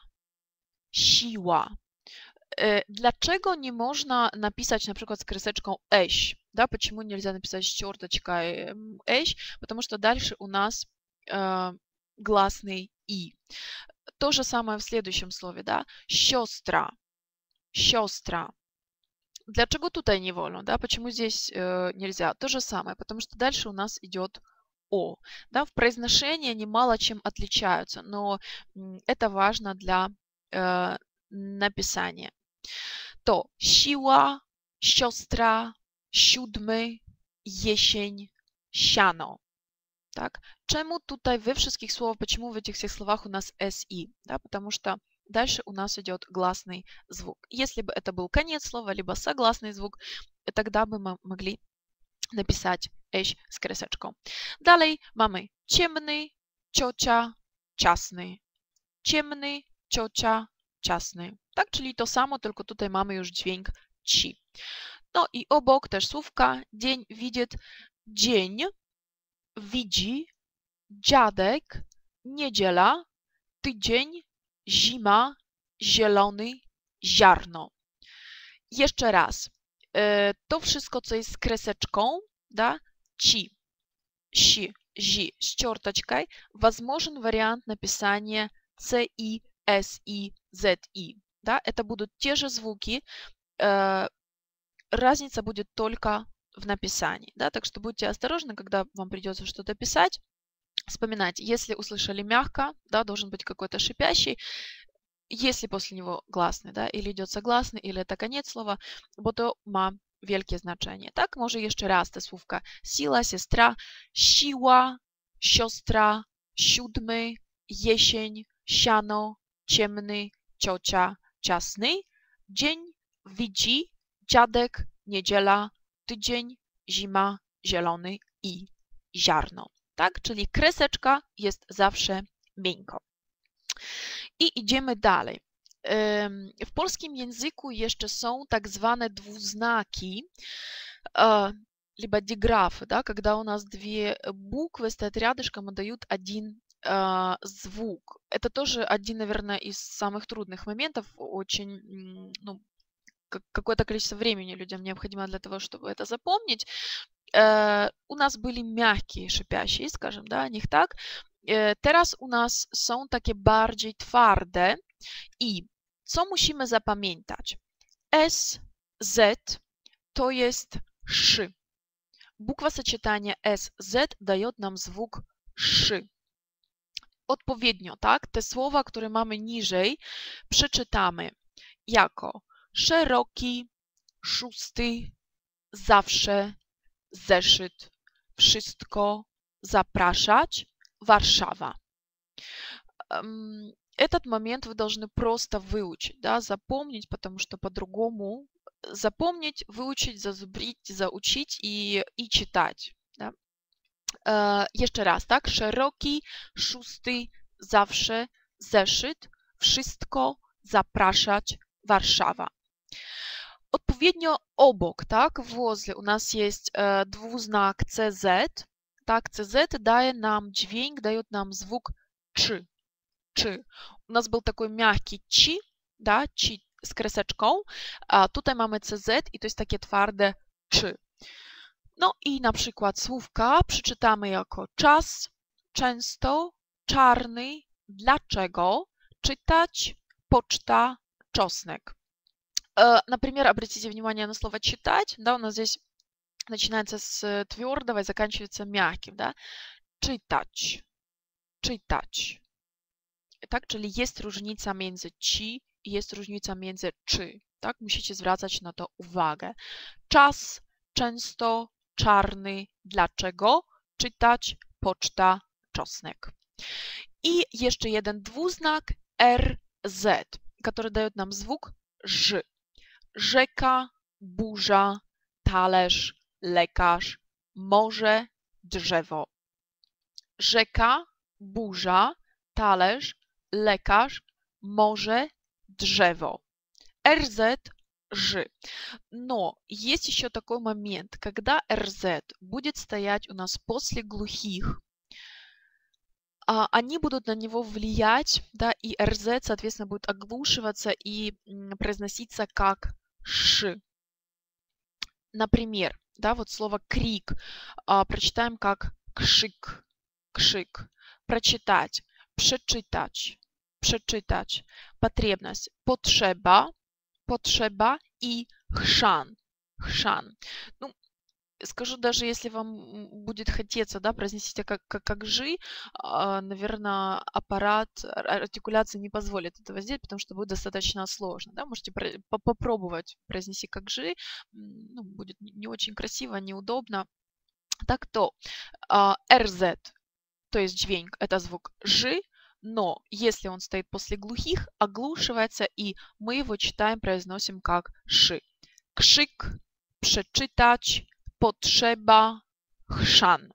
siła. Dlaczego nie można napisać na przykład z kreseczką eś? Да, почему нельзя написать с черточкой эщ? Потому что дальше у нас гласный и. То же самое в следующем слове, да, siostra, siostra. Dlaczego tutaj nie wolno, да, почему здесь нельзя? То же самое, потому что дальше у нас идет о. Да, в произношении они мало чем отличаются, но это важно для написания. To siła, siostra, siódmy, jesień, siano. Так? Czemu tutaj we wszystkich słowach, почему в этих всех словах у нас SI? Да? Потому что дальше у нас идет гласный звук. Если бы это был конец слова, либо согласный звук, тогда бы мы могли napisać eś z kreseczką. Dalej mamy ciemny, ciocia, ciasny. Ciemny, ciocia, ciasny. Tak, czyli to samo, tylko tutaj mamy już dźwięk ci. No i obok też słówka dzień, widzieć, dzień, widzi, dziadek, niedziela, tydzień, zima, zielony, ziarno. Jeszcze raz. To wszystko, co jest z kreseczką, да, чи, щи, жи с черточкой, возможен вариант написания ci, si, zi. Да, это будут те же звуки, разница будет только в написании. Да, так что будьте осторожны, когда вам придется что-то писать. Вспоминайте, если услышали мягко, да, должен быть какой-то шипящий. Если после него гласний, да, или йде согласний, или это конец слова, бо то ма wielkie znaczenie. Tak, może jeszcze raz te słówka sila, siostra, siła, siostra, siódmy, jesień, siano, ciemny, ciocia, ciasny, dzień, widzi, dziadek, niedziela, tydzień, zima, zielony i ziarno. Tak, czyli kreseczka jest zawsze miękko. I idziemy dalej. W polskim języku jeszcze są tak zwane dwuznaki, либо диграфы, да, когда у нас две буквы стоят рядышком и дают один звук. Это тоже один, наверное, из самых трудных моментов. Очень, ну, какое-то количество времени людям необходимо для того, чтобы это запомнить. У нас были mягкие, шипящие, скажем, да, них tak. Teraz u nas są takie bardziej twarde i co musimy zapamiętać? S, Z to jest szy. Bukwa сочетания S, Z daje nam звук szy. Odpowiednio, tak, te słowa, które mamy niżej, przeczytamy jako szeroki, szósty, zawsze, zeszyt, wszystko, zapraszać, Warszawa. Этот момент вы должны просто выучить, да, запомнить, потому что по-другому запомнить, выучить, зазубрить, заучить и читать. Да. Jeszcze raz, tak? Szeroki, szósty, zawsze, zeszyt, wszystko, zapraszać, Warszawa. Odpowiednio obok, tak, возле у нас есть dwuznak CZ. Так, CZ daje nam dźwięk, daje nam звук czy. У нас был такой mягкий ci, да, ci z kreseczką, a tutaj mamy CZ i to jest takie twarde czy. No i na przykład słówka przeczytamy jako czas, często, czarny, dlaczego, czytać, poczta, czosnek. Например, обратите внимание на слово читать, да, у нас здесь начинается с твердого и заканчивается мягким, да, czytać, czytać. Tak, czyli jest różnica między ci i jest różnica między czy, tak, musicie zwracać na to uwagę. Czas, często, czarny, dlaczego, czytać, poczta, czosnek. I jeszcze jeden dwuznak RZ, który daje nam звук ż. Rzeka, burza, talerz, lekarz, morze, drzewo. Rzeka, burza, talerz, lekarz, morze, drzewo. RZ, Ж. Но есть еще такой момент, когда РЗ будет стоять у нас после глухих, они будут на него влиять, да, и РЗ, соответственно, будет оглушиваться и произноситься как Ш. Например, да, вот слово крик прочитаем как кшик, кшик. Прочитать, przeczytać, przeczytać. Потребность, potrzeba, potrzeba и хшан, хшан. Ну, скажу, даже если вам будет хотеться, да, произнесите как жи, наверное, аппарат артикуляции не позволит этого сделать, потому что будет достаточно сложно. Да? Можете попробовать произнести как жи, ну, будет не очень красиво, неудобно. Так то RZ, то есть dźwięk, это звук жи, но если он стоит после глухих, оглушивается, и мы его читаем, произносим как ши. Кшик, przeczytać, potrzeba, chszan.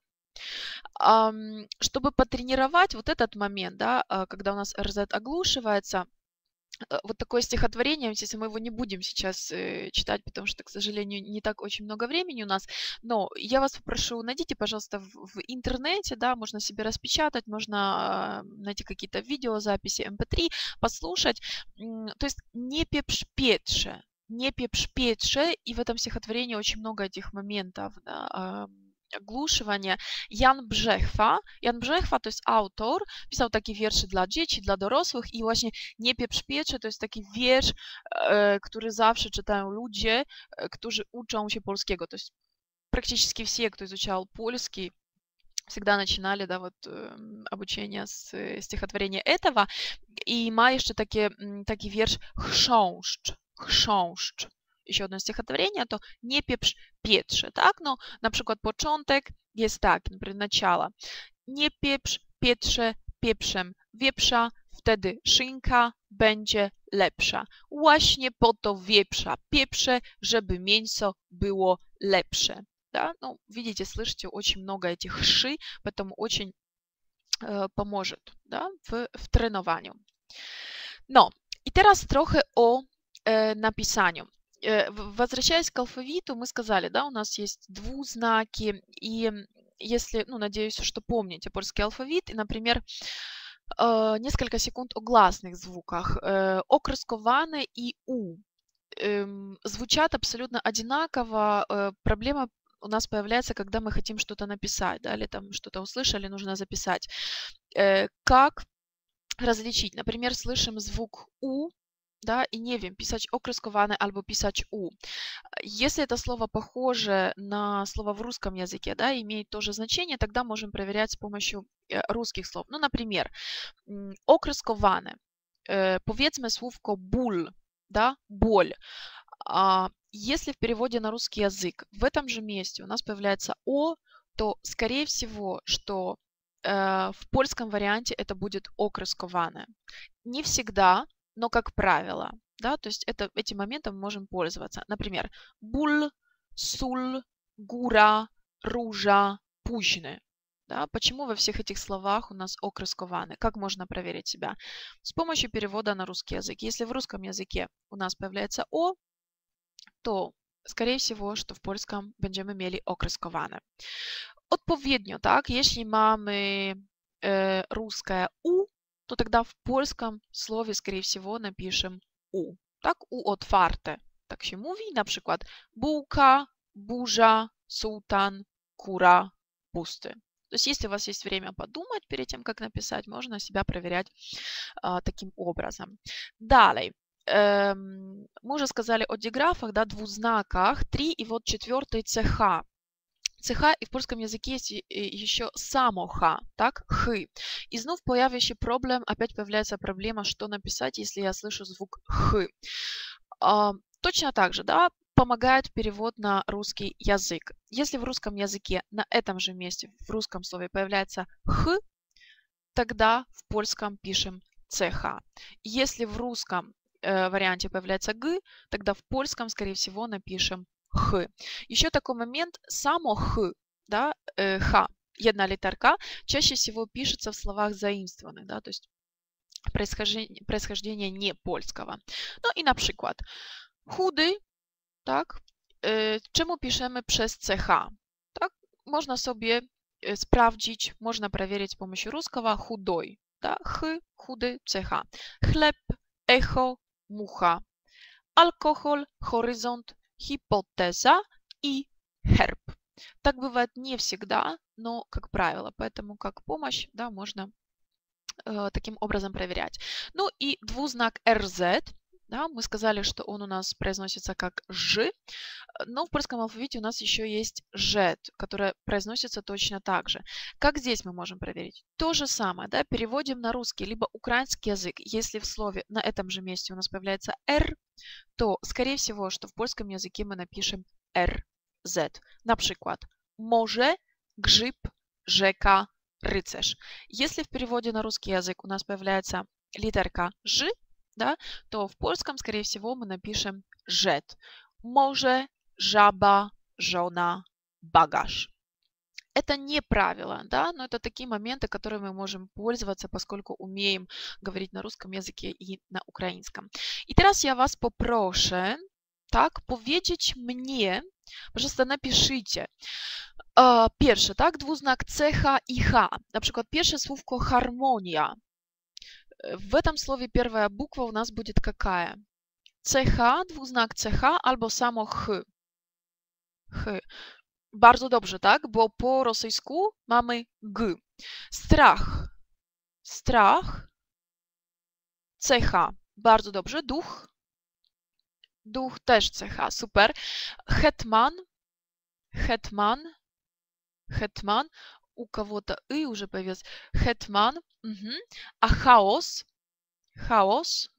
Чтобы потренировать вот этот момент, да, когда у нас РЗ оглушивается, вот такое стихотворение, если мы его не будем сейчас читать, потому что, к сожалению, не так очень много времени у нас, но я вас попрошу, найдите, пожалуйста, в интернете, да, можно себе распечатать, можно найти какие-то видеозаписи, MP3, послушать, то есть не пепшпетше, не пепшпетше, и в этом стихотворении очень много этих моментов, да, оглушивание. Jan Brzechwa. Jan Brzechwa to jest autor, pisał takie wiersze dla dzieci, dla dorosłych i właśnie Nie pieprz pieczy to jest taki wiersz, który zawsze czytają ludzie, którzy uczą się polskiego. То есть практически все, кто изучал польский, всегда начинали, да, вот обучение с стихотворения этого. И ma jeszcze taki wiersz chrząszcz. Еще одно стихотворение, to nie pieprz pietrze, tak? No, na przykład początek jest tak, например, начало. Nie pieprz pietrze pieprzem wieprza, wtedy szynka będzie lepsza. Właśnie po to wieprza pieprze, żeby mięso było lepsze. Да? Ну, видите, слышите очень много этих szy, поэтому очень поможет, да, w trenowaniu. No, i teraz trochę o написанию. Возвращаясь к алфавиту, мы сказали, да, у нас есть двузнаки, и если, ну, надеюсь, что помните польский алфавит, и, например, несколько секунд о гласных звуках. Окрыскованные и у звучат абсолютно одинаково. Проблема у нас появляется, когда мы хотим что-то написать, да, или там что-то услышали, нужно записать. Как различить? Например, слышим звук у, да, и не wiem, pisać окрыскованное albo pisać у. Если это слово похоже на слово в русском языке, да, имеет то же значение, тогда можем проверять с помощью русских слов. Ну, например, окрыскованное. Powiedzmy słówko ból, да, боль. Если в переводе на русский язык в этом же месте у нас появляется о, то, скорее всего, что в польском варианте это будет окрыскованное. Не всегда, но как правило, да, то есть этим моментом мы можем пользоваться. Например, ból, sól, góra, róża, późny. Да, почему во всех этих словах у нас окрыскованы? Как можно проверить себя? С помощью перевода на русский язык. Если в русском языке у нас появляется о, to скорее всего, что w polskim będziemy mieli okryskowane. Odpowiednio, tak, jeśli mamy русское у, то тогда в польском слове, скорее всего, напишем у. Так, у otwarte. Tak się mówi, na przykład bułka, burza, sułtan, kura, pusty. То есть, если у вас есть время подумать перед тем, как написать, можно себя проверять таким образом. Далее. Мы уже сказали о диграфах, да, двузнаках, 3 и вот 4 ЦХ. ЦХ и в польском языке есть еще само Х, так, Х. И знов pojawia się problem, опять появляется проблема, что написать, если я слышу звук Х. Точно так же, да, помогает перевод на русский язык. Если в русском языке на этом же месте, в русском слове появляется Х, тогда в польском пишем ЦХ. Если в русском варианте появляется Г, тогда в польском, скорее всего, напишем Х. Еще такой момент, само Х, да, Х, jedna литерка, чаще всего пишется в словах заимствованных, да, то есть происхождение не польского. Ну и, на przykład, chudy, tak, czemu piszemy przez CH? Tak, można sobie sprawdzić, można проверить с помощью русского худой, да, Х, chudy, CH. Chleb, echo, mucha. Alkohol, horyzont, hipoteza и herb. Так бывает не всегда, но как правило, поэтому как помощь, да, можно таким образом проверять. Ну и двузнак РЗ, да, мы сказали, что он у нас произносится как Ж, но в польском алфавите у нас еще есть Ж, которое произносится точно так же. Как здесь мы можем проверить? То же самое, да, переводим на русский, либо украинский язык. Если в слове на этом же месте у нас появляется Р, то, скорее всего, что в польском языке мы напишем RZ. На przykład, morze, grzyb, rzeka, rycerz. Если в переводе на русский язык у нас появляется литерка Ж, да, то в польском, скорее всего, мы напишем Ж. Morze, żaba, żona, bagaż. Это не правило, да, но это такие моменты, которые мы можем пользоваться, поскольку умеем говорить на русском языке и на украинском. I teraz ja was poproszę, tak, powiedzieć mnie, пожалуйста, напишите. Pierwsze, tak, dwuznak CH и H. Na przykład pierwsze słówko harmonia. В этом слове первая буква у нас будет какая? CH, двузнак CH albo samo H. H. Bardzo dobrze, tak? Bo po rosyjsku mamy g. Strach. Strach. Cecha. Bardzo dobrze. Duch. Duch też cecha. Super. Hetman. Hetman. Hetman. У кого-то «ы» уже появилось. Hetman. А хаос. Хаос.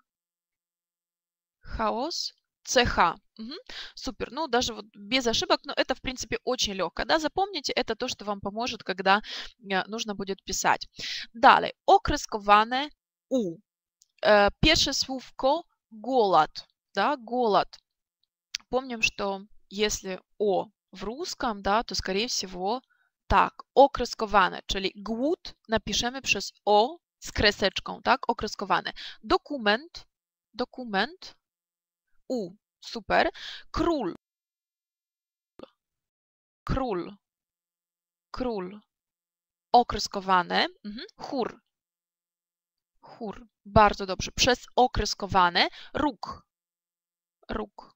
Хаос. Цеха. Супер. Ну, даже вот без ошибок, но это, в принципе, очень легко. Да? Запомните, это то, что вам поможет, когда нужно будет писать. Далее. Окреskowane «у». Pierwsze słówko голод. Да? Голод. Помним, что если «о» в русском, да, то, скорее всего, tak, okreskowane, czyli głód napiszemy przez O z kreseczką, tak, okreskowane. Dokument, dokument, U, super. Król, król, król, okreskowane. Chór, chór, bardzo dobrze, przez okreskowane. Róg, róg,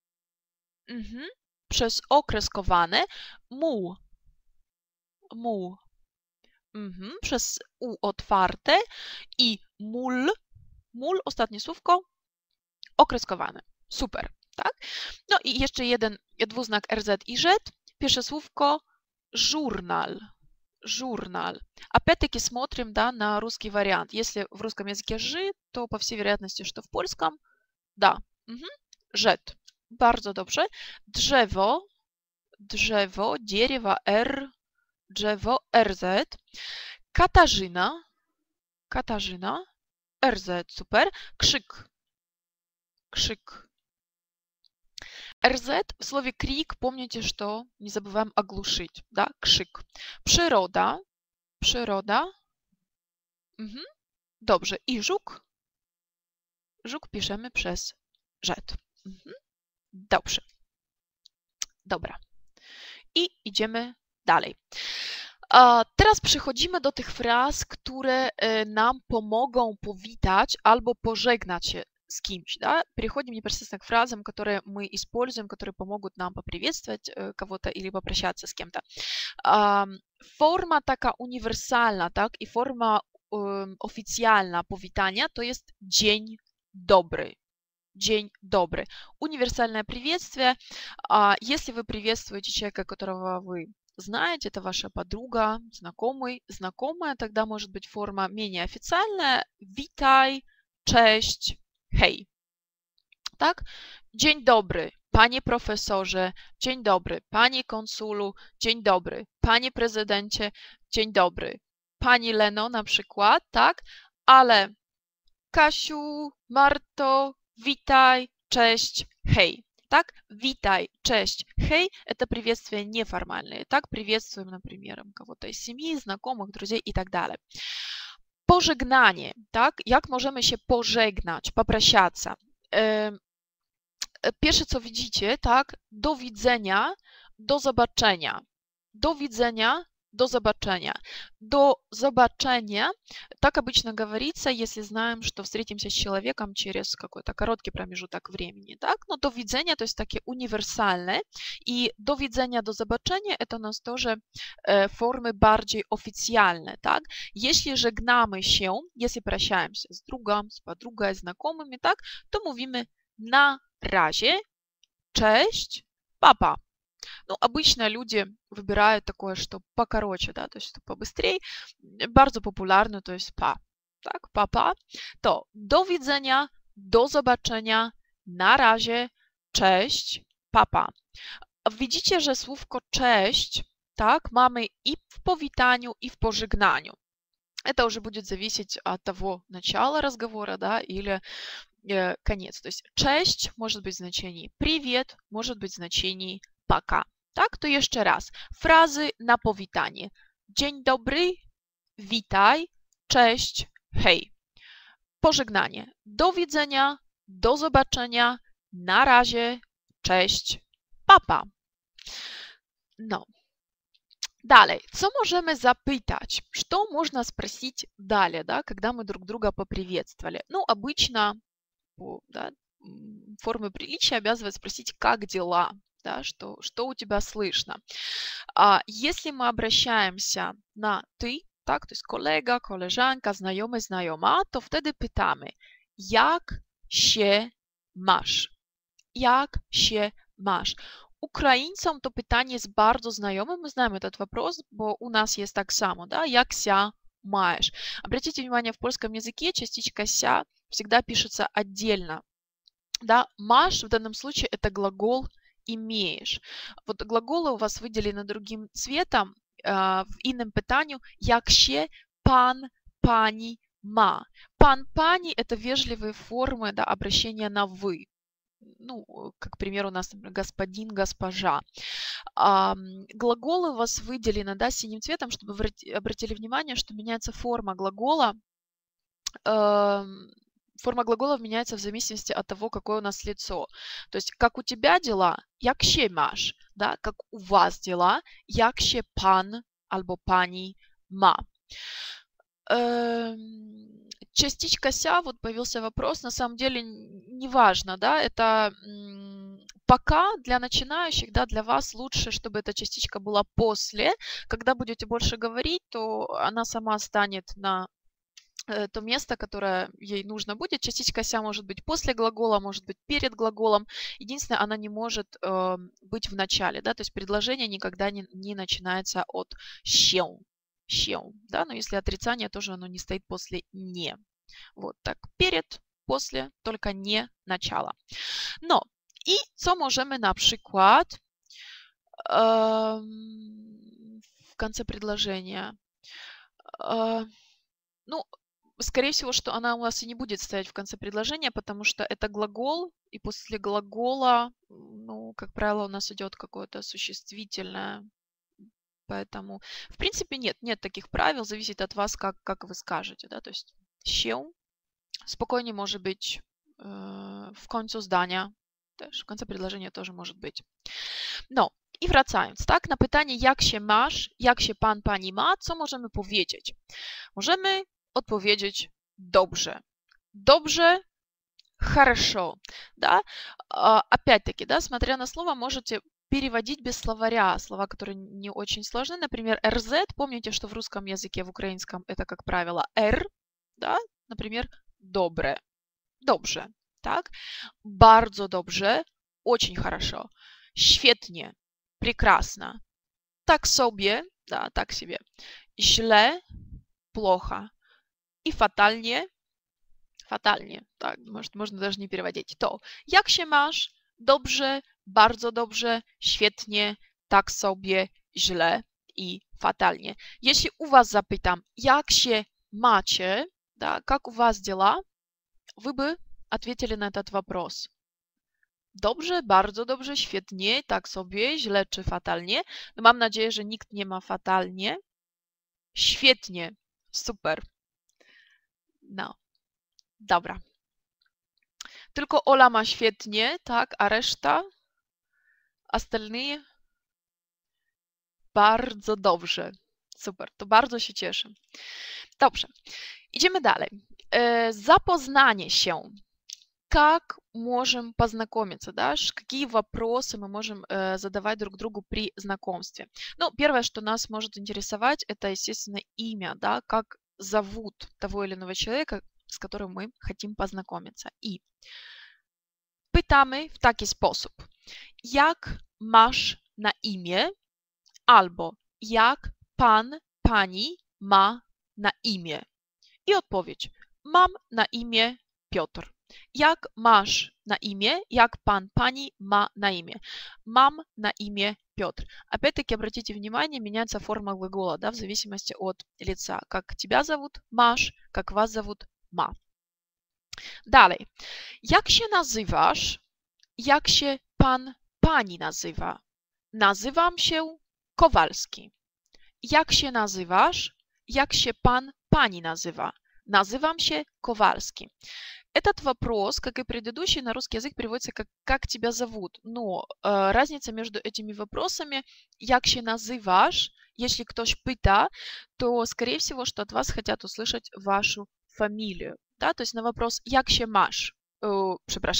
przez okreskowane. Muł, muł. Przez U otwarte i mul, mul, ostatnie słówko, okreskowane. Super, tak? No i jeszcze jeden dwuznak RZ i Z. Pierwsze słówko журнал, журнал. Опять-таки смотрим, да, на русский вариант. Если в русском языке «жи», то по всей вероятности, что в польском, да, «żet». Bardzo dobrze. Drzewo, drzewo, дерево, R, drzewo, RZ. Katarzyna, Katarzyna, RZ, super. Krzyk, krzyk. RZ в слове крик, помните, что не забываем оглушить, да, krzyk. Przyroda, przyroda. Dobrze. I żuk, żuk piszemy przez Z. Dobrze. Dobra. I idziemy dalej. Teraz przechodzimy do tych fraz, które nam pomogą powitać albo pożegnać się с кем-то, да? Переходим непосредственно к фразам, которые мы используем, которые помогут нам поприветствовать кого-то или попрощаться с кем-то. Forma taka uniwersalna, tak? I forma oficjalna powitania to jest dzień dobry. Dzień добрый. Универсальное приветствие. Если вы приветствуете человека, которого вы знаете, это ваша подруга, знакомый, знакомая, тогда может быть форма менее официальная. Witaj, cześć, hej. Tak? Dzień dobry, panie profesorze, dzień dobry, panie konsulu, dzień dobry, panie prezydencie, dzień dobry, pani Leno na przykład, tak? Ale Kasiu, Marto, witaj, cześć, hej. Так, witaj, cześć, hej, это приветствия неформальные. Так, приветствуем, например, кого-то из семьи, знакомых, друзей и так далее. Pożegnanie, tak, jak możemy się pożegnać, poprosiаться. Pierwsze, co widzicie, tak, do widzenia, do zobaczenia. Do widzenia, до zobaczenia. До zobaczenia, так обычно говорится, если знаем, что встретимся с человеком через какой-то короткий промежуток времени. Так? Но до widzenia to jest takie uniwersalne i do widzenia, do zobaczenia это у нас тоже формы bardziej oficjalne. Tak? Jeśli żegnamy się, jeśli прощаемся с другом, с подругой, знакомыми, так, то mówimy na razie, cześć, papa. Ну, обычно люди выбирают такое, что покороче, да, то есть что побыстрее, bardzo popularne, to jest pa, tak, papa, to do widzenia, do zobaczenia, na razie, cześć, papa. Widzicie, że słówko cześć, tak, mamy и в powitaniu, и в pożegnaniu. Это уже будет зависеть от того начала разговора, да, или конец. То есть cześć может быть в значении привет, может быть в значении пока. Tak, to jeszcze raz. Frazy na powitanie. Dzień dobry, witaj, cześć, hej. Pożegnanie. Do widzenia, do zobaczenia, na razie, cześć, papa. No. Далее. Co możemy zapytać? Что можно спросить далее, да, когда мы друг друга поприветствовали? Ну, обычно, да, формы приличия обязывают спросить, как дела? да, что у тебя слышно. Если мы обращаемся на «ты», так, то есть колега, koleżanka, znajomy, znajoma, to wtedy pytamy jak się masz? Jak się masz? Украинцам то pytanie jest bardzo znajome, мы знаем этот вопрос, bo у нас есть так само, да, як ся маешь. Обратите внимание, в польском языке частичка ся всегда пишется отдельно, да, маш в данном случае это глагол имеешь. Вот глаголы у вас выделены другим цветом, в innym pytaniu, jak się pan, pani ma. Пан, пани – это вежливые формы, да, обращения на «вы». Ну, как, к примеру, у нас, например, господин, госпожа. Глаголы у вас выделены, да, синим цветом, чтобы вы обратили внимание, что меняется форма глагола. Форма глаголов меняется в зависимости от того, какое у нас лицо. То есть, как у тебя дела, як się masz, да, как у вас дела, jak się pan albo pani ma. Частичка ся, вот появился вопрос, на самом деле неважно, да, это пока для начинающих, да, для вас лучше, чтобы эта частичка была после. Когда будете больше говорить, то она сама станет на то место, которое ей нужно будет. Частичка ся может быть после глагола, может быть перед глаголом. Единственное, она не может быть в начале, да, то есть предложение никогда не начинается от «się». Да, но если отрицание, тоже оно не стоит после «не». Вот так, перед, после, только не начало. No i co możemy na przykład w конце предложения? Ну, скорее всего, что она у нас и не будет стоять в конце предложения, потому что это глагол, и после глагола, ну, как правило, у нас идет какое-то существительное. Поэтому, в принципе, нет таких правил, зависит от вас, как вы скажете, да, то есть się spokojnie może być w końcu zdania, też w końcu предложения тоже может być. No i wracając, tak, na pytanie jak się masz, jak się pan, pani ma, co możemy powiedzieć? Możemy odpowiedzieć dobrze. Dobrze, хорошо, да. Опять-таки, да, смотря на слово, можете переводить без словаря слова, которые не очень сложны. Например, РЗ. Помните, что в русском языке, в украинском это, как правило, Р. Да? Например, добре. Dobrze. Так? Bardzo dobrze. Очень хорошо. Świetnie. Прекрасно. Так sobie. Да, так себе. Źle. Плохо. И фатальnie. Фатальnie. Так, можно даже не переводить. То. Jak się masz? Dobrze. Bardzo dobrze, świetnie, tak sobie, źle i fatalnie. Jeśli u was zapytam, jak się macie, да, как у вас дела, вы бы ответили на этот вопрос. Dobrze, bardzo dobrze, świetnie, tak sobie, źle czy fatalnie. No mam nadzieję, że nikt nie ma fatalnie. Świetnie, super. No, dobra. Tylko Ola ma świetnie, tak, a reszta? Остальные bardzo dobrze. Super, to bardzo się cieszę. Dobrze, idziemy dalej. Zapoznanie się. Как можем познакомиться, да? Какие вопросы мы можем задавать друг другу при знакомстве? Ну, первое, что нас может интересовать, это, естественно, имя, да? Как зовут того или иного человека, z którym my chcemy познакомиться. I pytamy w taki sposób. Jak masz na imię? Albo jak pan, pani ma na imię? I odpowiedź. Mam na imię Piotr. Jak masz na imię? Jak pan, pani ma на imię? Mam на imię Петр. Опять-таки, обратите внимание, меняется форма глагола, да, в зависимости от лица. Как тебя зовут? Маш. Как вас зовут? Ma. Dalej. Jak się nazywasz? Jak się pan, pani nazywa? Nazywam się Kowalski. Jak się nazywasz? Jak się pan, pani nazywa? Называм się Kowalski. Этот вопрос, как и предыдущий, на русский язык переводится как «как тебя зовут?». Но разница между этими вопросами «як się nazywasz?», если ktoś pyta, то, скорее всего, что от вас хотят услышать вашу фамилию. Да? То есть на вопрос «як się masz?», przepraszam,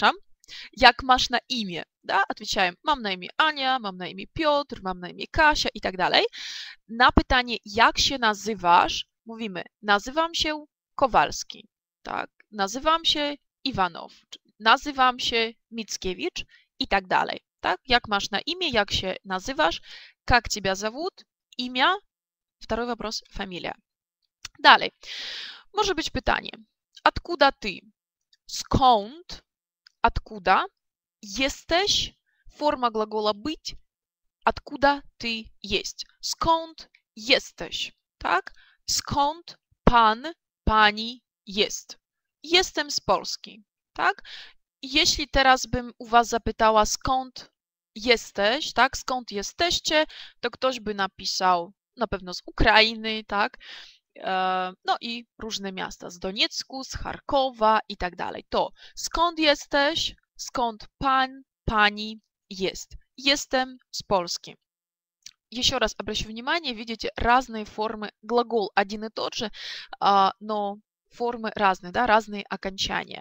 Jak masz na imię? Да? Отвечаем, mam na imię Ania, mam na imię Piotr, mam na imię Kasia i tak dalej. Na pytanie, jak się nazywasz, mówimy, nazywam się Kowalski, tak? Nazywam się Iwanow, nazywam się Mickiewicz i tak dalej. Так? Jak masz na imię, jak się nazywasz, как тебя зовут, имя, второй вопрос, фамилия. Dalej. Może być pytanie. Откуда ty? Skąd? Откуда? Jesteś? Forma głogola być. Откуда ty есть? Skąd jesteś? Tak? Skąd pan, pani jest? Jestem z Polski. Tak? Jeśli teraz bym u was zapytała, skąd jesteś, tak? Skąd jesteście, to ktoś by napisał na pewno z Ukrainy, tak? No i różne miasta, z Doniecku, z Charkowa i tak dalej. To skąd jesteś, skąd pan, pani jest. Jestem z Polski. Еще раз обращу внимание, видите, разные формы, глагол один и тот же, но формы разные, да, разные окончания.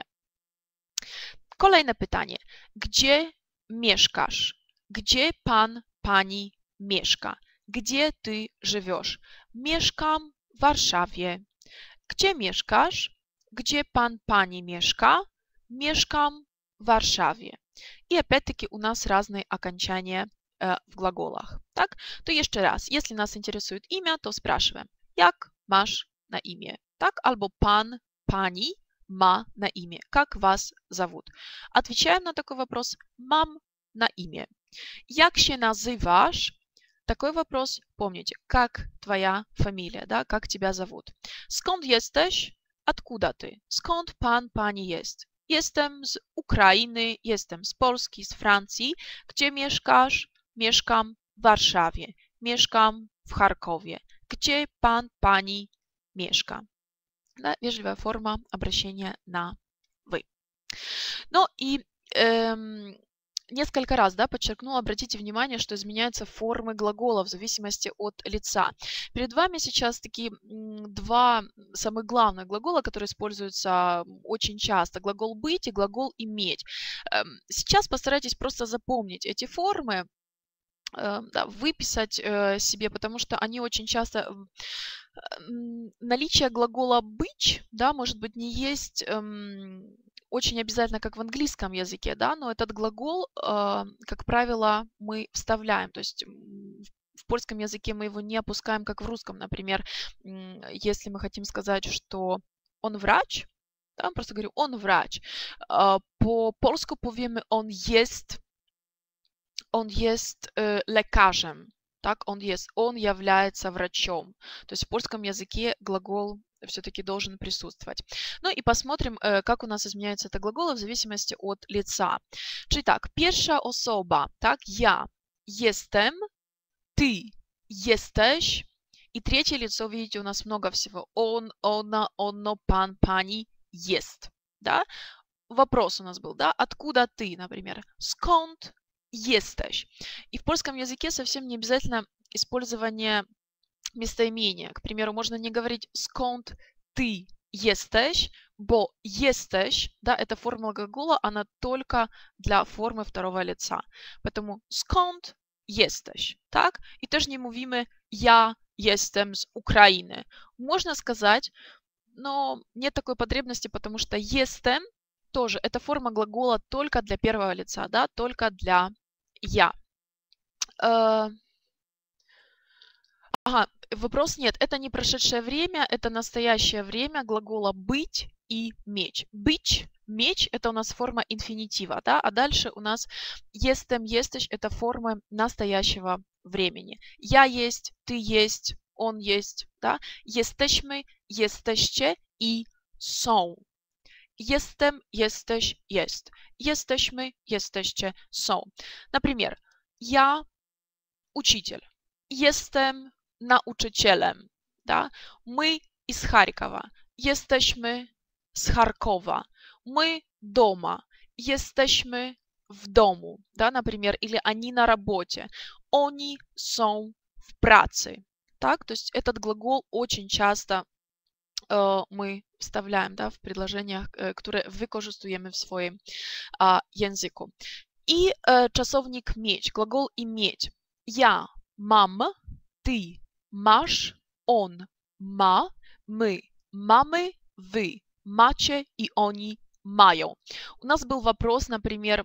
Kolejne pytanie. Gdzie mieszkasz? Gdzie pan, pani mieszka? Gdzie ty żyjesz? Mieszkam w Warszawie. Gdzie mieszkasz? Gdzie pan, pani mieszka? Mieszkam w Warszawie. I опять-таки у нас разные окончания в глаголах. Так? То jeszcze raz, jeśli nas interesuje imię, to спрашиваем, jak masz na imię? Tak? Albo pan, pani ma na imię. Как вас зовут? Отвечаем на такой вопрос, mam na imię. Jak się nazywasz? Такой вопрос, помните, как твоя фамилия, да? Как тебя зовут? Skąd jesteś? Откуда ty? Skąd pan, pani jest? Jestem z Ukrainy, jestem z Polski, z Francji. Gdzie mieszkasz? Mieszkam w Warszawie. Mieszkam w Charkowie. Gdzie pan, pani mieszka? Wierzliwa forma обращения на вы. Ну и несколько раз, да, подчеркнула, обратите внимание, что изменяются формы глагола в зависимости от лица. Перед вами сейчас такие два самых главных глагола, которые используются очень часто. Глагол быть и глагол иметь. Сейчас постарайтесь просто запомнить эти формы, да, выписать себе, потому что они очень часто... Наличие глагола быть, да, может быть, не есть очень обязательно, как в английском языке, да, но этот глагол, как правило, мы вставляем, то есть в польском языке мы его не опускаем, как в русском, например, если мы хотим сказать, что он врач, да, просто говорю, он врач, по-polsku powiemy, on jest lekarzem, так, он является врачом. То есть в польском языке глагол все-таки должен присутствовать. Ну и посмотрим, как у нас изменяются это глаголы в зависимости от лица. Czyli tak, pierwsza osoba, tak, ja jestem, ты jesteś и третье лицо, видите, у нас много всего. Он, она, оно, пан, pani jest, да? Вопрос у нас был, да, откуда ты, например, skąd jesteś. И в польском языке совсем не обязательно использование местоимения. К примеру, можно не говорить skąd ты jesteś, bo jesteś, да, эта формула глагола, она только для формы второго лица. Поэтому skąd jesteś, так? И też nie mówimy я jestem z Ukrainy. Можно сказать, но нет такой потребности, потому что jestem тоже это форма глагола только для первого лица, да, только для я. Ага, вопрос нет, это не прошедшее время, это настоящее время глагола быть и меч. Быть, меч, это у нас форма инфинитива, да, а дальше у нас jestem, jesteś, это форма настоящего времени. Я есть, ты есть, он есть, да, jesteśmy, jesteście и są. Jestem, jesteś, jest. Jesteśmy, jesteście, są. Например, я учитель. Jestem nauczycielem. Да? Мы из Харькова. Jesteśmy z Charkowa. Мы дома. Jesteśmy w domu. Да? Например, или они на работе. Они są w pracy. Так? То есть этот глагол очень часто my wstawiaем, да, w предложениях, które wykorzystujemy w swoim języku. I czasownik mieć, gлагол иметь. Ja mam, ty masz, on ma, my mamy, wy macie и oni mają. У нас был вопрос, например,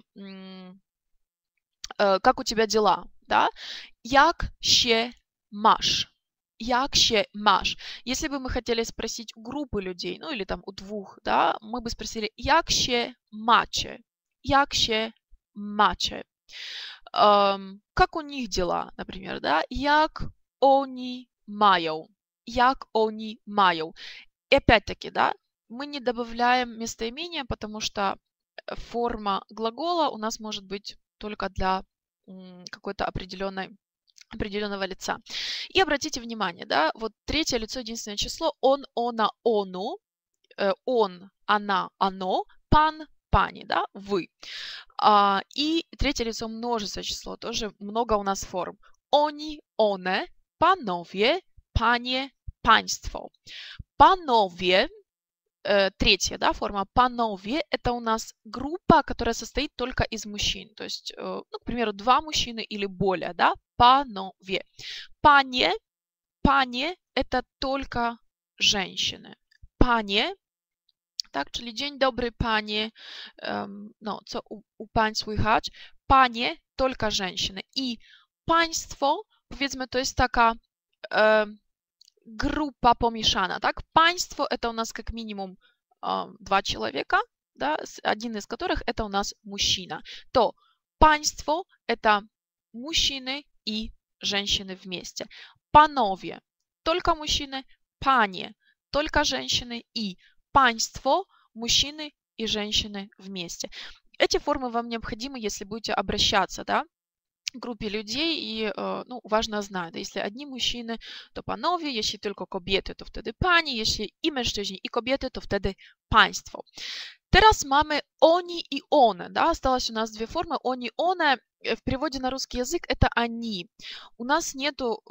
как у тебя дела, да? Як się masz? Як się masz? Если бы мы хотели спросить у группы людей, ну или там у двух, да, мы бы спросили, як się macie? Як się macie? Как у них дела, например, да? Як они mają? Як они mają? И опять-таки, да, мы не добавляем местоимения, потому что форма глагола у нас может быть только для какой-то определенного лица. И обратите внимание, да, вот третье лицо, единственное число, он, она, ону, он, она, оно, пан, пани, да, вы. И третье лицо множественное число, тоже много у нас форм. Они, one, panowie, panie, państwo. Panowie, третья, да, форма панове, это у нас группа, которая состоит только из мужчин. То есть, ну, к примеру, два мужчины или более, да, панове. Пане, пане, это только женщины. Panie, tak, czyli dzień dobry panie, no, co u pań słychać? Panie, tylko żeńszyny. I państwo, powiedzmy, to jest taka группа pomieszana, tak? Państwo это у нас как минимум два человека, да, один из которых это у нас мужчина. То państwo это мужчины и женщины вместе. Panowie, только мужчины, panie, только женщины и państwo, мужчины и женщины вместе. Эти формы вам необходимы, если будете обращаться, да, к группе людей, и ну, важно знать, да, если одни мужчины, то panowie, jeśli tylko kobiety, to wtedy pani, jeśli i mężczyźni, i kobiety, to wtedy państwo. Teraz mamy oni и one, да, осталось у нас две формы, они, one, в переводе на русский язык это они. У нас нету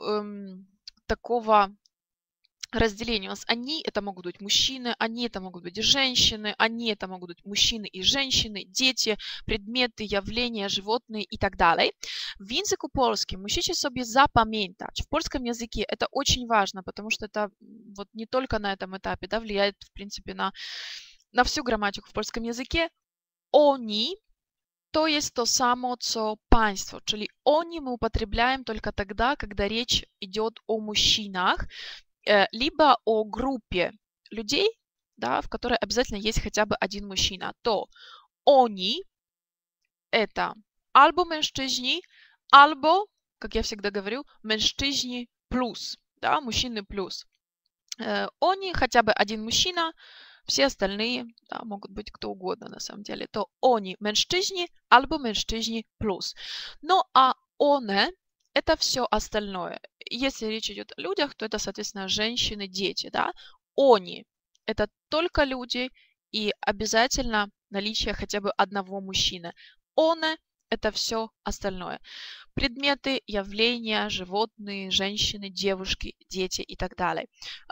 такого разделения. У нас они это могут быть мужчины, они это могут быть женщины, они это могут быть мужчины и женщины, дети, предметы, явления, животные и так далее. В języku polskim musicie sobie запам'ятать. В польском языке это очень важно, потому что это вот не только на этом этапе, да, влияет, в принципе, на всю грамматику в польском языке. Oni to jest to samo, co państwo, czyli oni мы употребляем только тогда, когда речь идет о мужчинах, либо о группе людей, да, в которой обязательно есть хотя бы один мужчина, то они это albo mężczyźni, albo, как я всегда говорю, mężczyźni plus, да, мужчины плюс. Они хотя бы один мужчина, все остальные, да, могут быть кто угодно на самом деле, то они mężczyźni, albo mężczyźni plus. Ну а one это все остальное. Если речь идет о людях, то это, соответственно, женщины, дети, да. Они – это только люди и обязательно наличие хотя бы одного мужчины. One – это все остальное. Предметы, явления, животные, женщины, девушки, дети и так далее.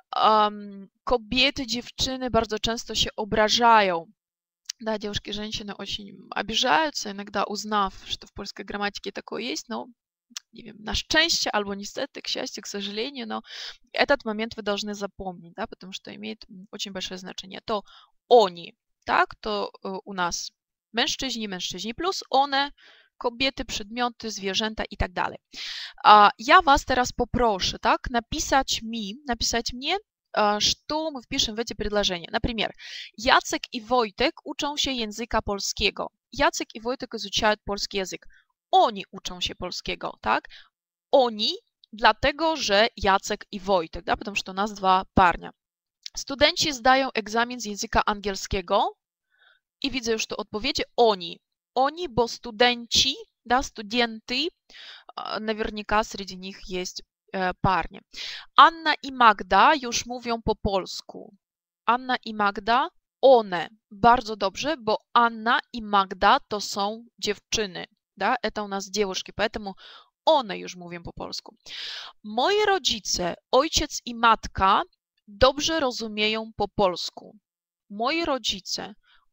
Kobiety, dziewczyny bardzo często się obrażają. Да, девушки и женщины очень обижаются, иногда узнав, что в польской грамматике такое есть, но не wiem, на szczęście albo niestety, к счастью, к сожалению, но этот момент вы должны запомнить, да, потому что имеет очень большое значение. То они, так, то у нас mężczyźni, mężczyźni plus, one, kobiety, przedmioty, zwierzęta i tak dalej. Ja was teraz poproszę, tak, napisać мне, что мы впишем в эти предложения. Например, Jacek i Wojtek uczą się języka polskiego. Jacek i Wojtek изучают polski język. Oni uczą się polskiego, tak? Oni, dlatego, że Jacek i Wojtek, да, потому что у нас два парня. Studenci zdają egzamin z języka angielskiego i widzę już tu odpowiedzi oni. Oni, bo studenci, да, студенты, наверняка среди них есть парни. Anna i Magda już mówią po polsku. Anna i Magda, one. Bardzo dobrze, bo Anna i Magda to są dziewczyny. Да, это у нас девушки, поэтому one już mówią po polsku. Moi rodzice, ojciec i matka, dobrze rozumieją po polsku. Moi rodzice,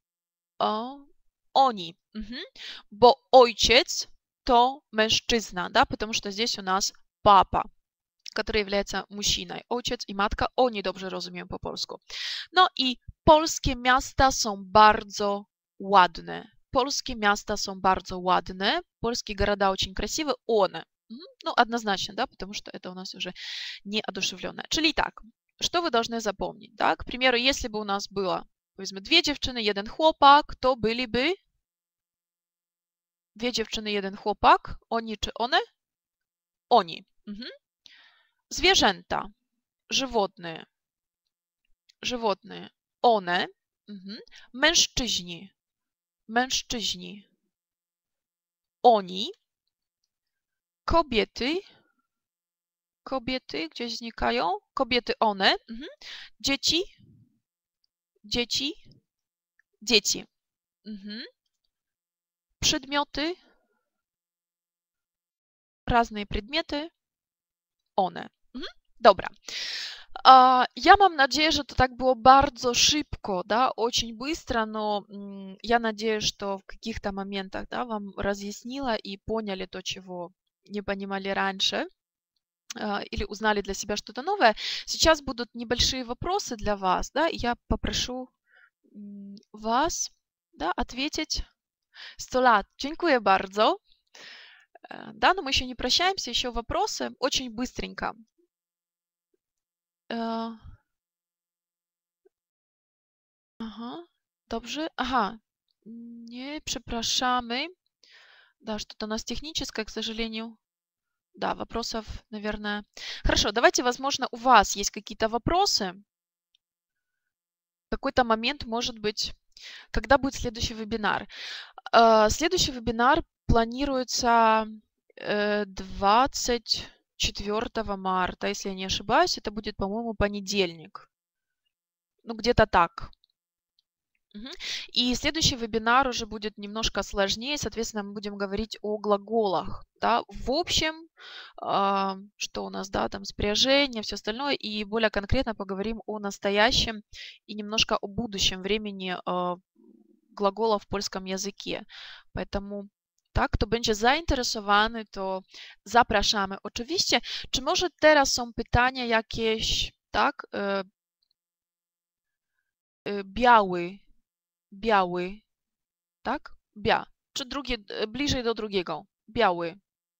oni, bo ojciec to mężczyzna, да, потому что здесь у нас папа, который является мужчиной. Ojciec i matka, oni dobrze rozumieją po polsku. No i polskie miasta są bardzo ładne. Polskie miasta są bardzo ładne. Polskie города очень красивые. One. Ну, однозначно, да, потому что это у нас уже неодушевленное. Czyli tak, что вы должны запомнить, да? К примеру, если бы у нас было, powiedzmy, dwie dziewczyny, jeden chłopak, to byliby dwie dziewczyny, jeden chłopak. Oni czy one? Oni. Zwierzęta, żywotne, one, mężczyźni, oni, kobiety, gdzieś znikają, kobiety, one, dzieci, przedmioty, разные предметы, one. Dobra. Я mam nadzieję, że to tak było bardzo szybko, да, очень быстро, но я надеюсь, что в каких-то моментах, да, вам разъяснила и поняли то, чего не понимали раньше, или узнали для себя что-то новое. Сейчас будут небольшие вопросы для вас, да, и я попрошу вас, да, ответить. 100 lat. Dziękuję bardzo. Да, но мы еще не прощаемся, еще вопросы. Очень быстренько. Ага, dobrze. Ага, не, przepraszamy. Да, что-то у нас техническое, к сожалению. Да, вопросов, наверное. Хорошо, давайте, возможно, у вас есть какие-то вопросы. В какой-то момент, может быть, когда будет следующий вебинар? Следующий вебинар планируется 24 марта, если я не ошибаюсь. Это будет, по-моему, понедельник. Ну, где-то так. И следующий вебинар уже будет немножко сложнее. Соответственно, мы будем говорить о глаголах. Да? В общем, что у нас, да, там спряжение, все остальное. И более конкретно поговорим о настоящем и немножко о будущем времени глагола в польskim językie. Поэтому, tak, kto będzie zainteresowany, to zapraszamy. Oczywiście, czy może teraz są pytania jakieś, tak? Biały, tak? Czy drugie, bliżej do drugiego? Biały.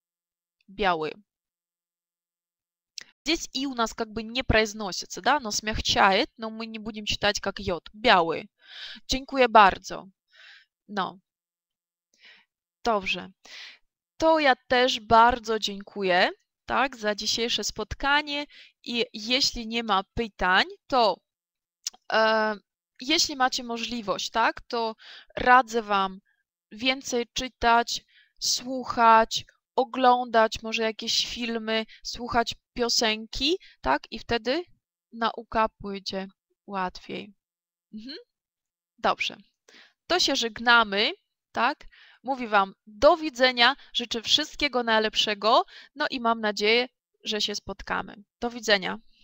Здесь и у нас как бы не произносится, да, но смягчает, но мы не будем читать как йод. Biały. Dziękuję bardzo. No. Dobrze. To ja też bardzo dziękuję, tak, za dzisiejsze spotkanie i jeśli nie ma pytań, to jeśli macie możliwość, tak, to radzę Wam więcej czytać, słuchać, oglądać może jakieś filmy, słuchać piosenki, tak, i wtedy nauka pójdzie łatwiej. Dobrze. To się żegnamy, tak? Mówię Wam do widzenia, życzę wszystkiego najlepszego, no i mam nadzieję, że się spotkamy. Do widzenia.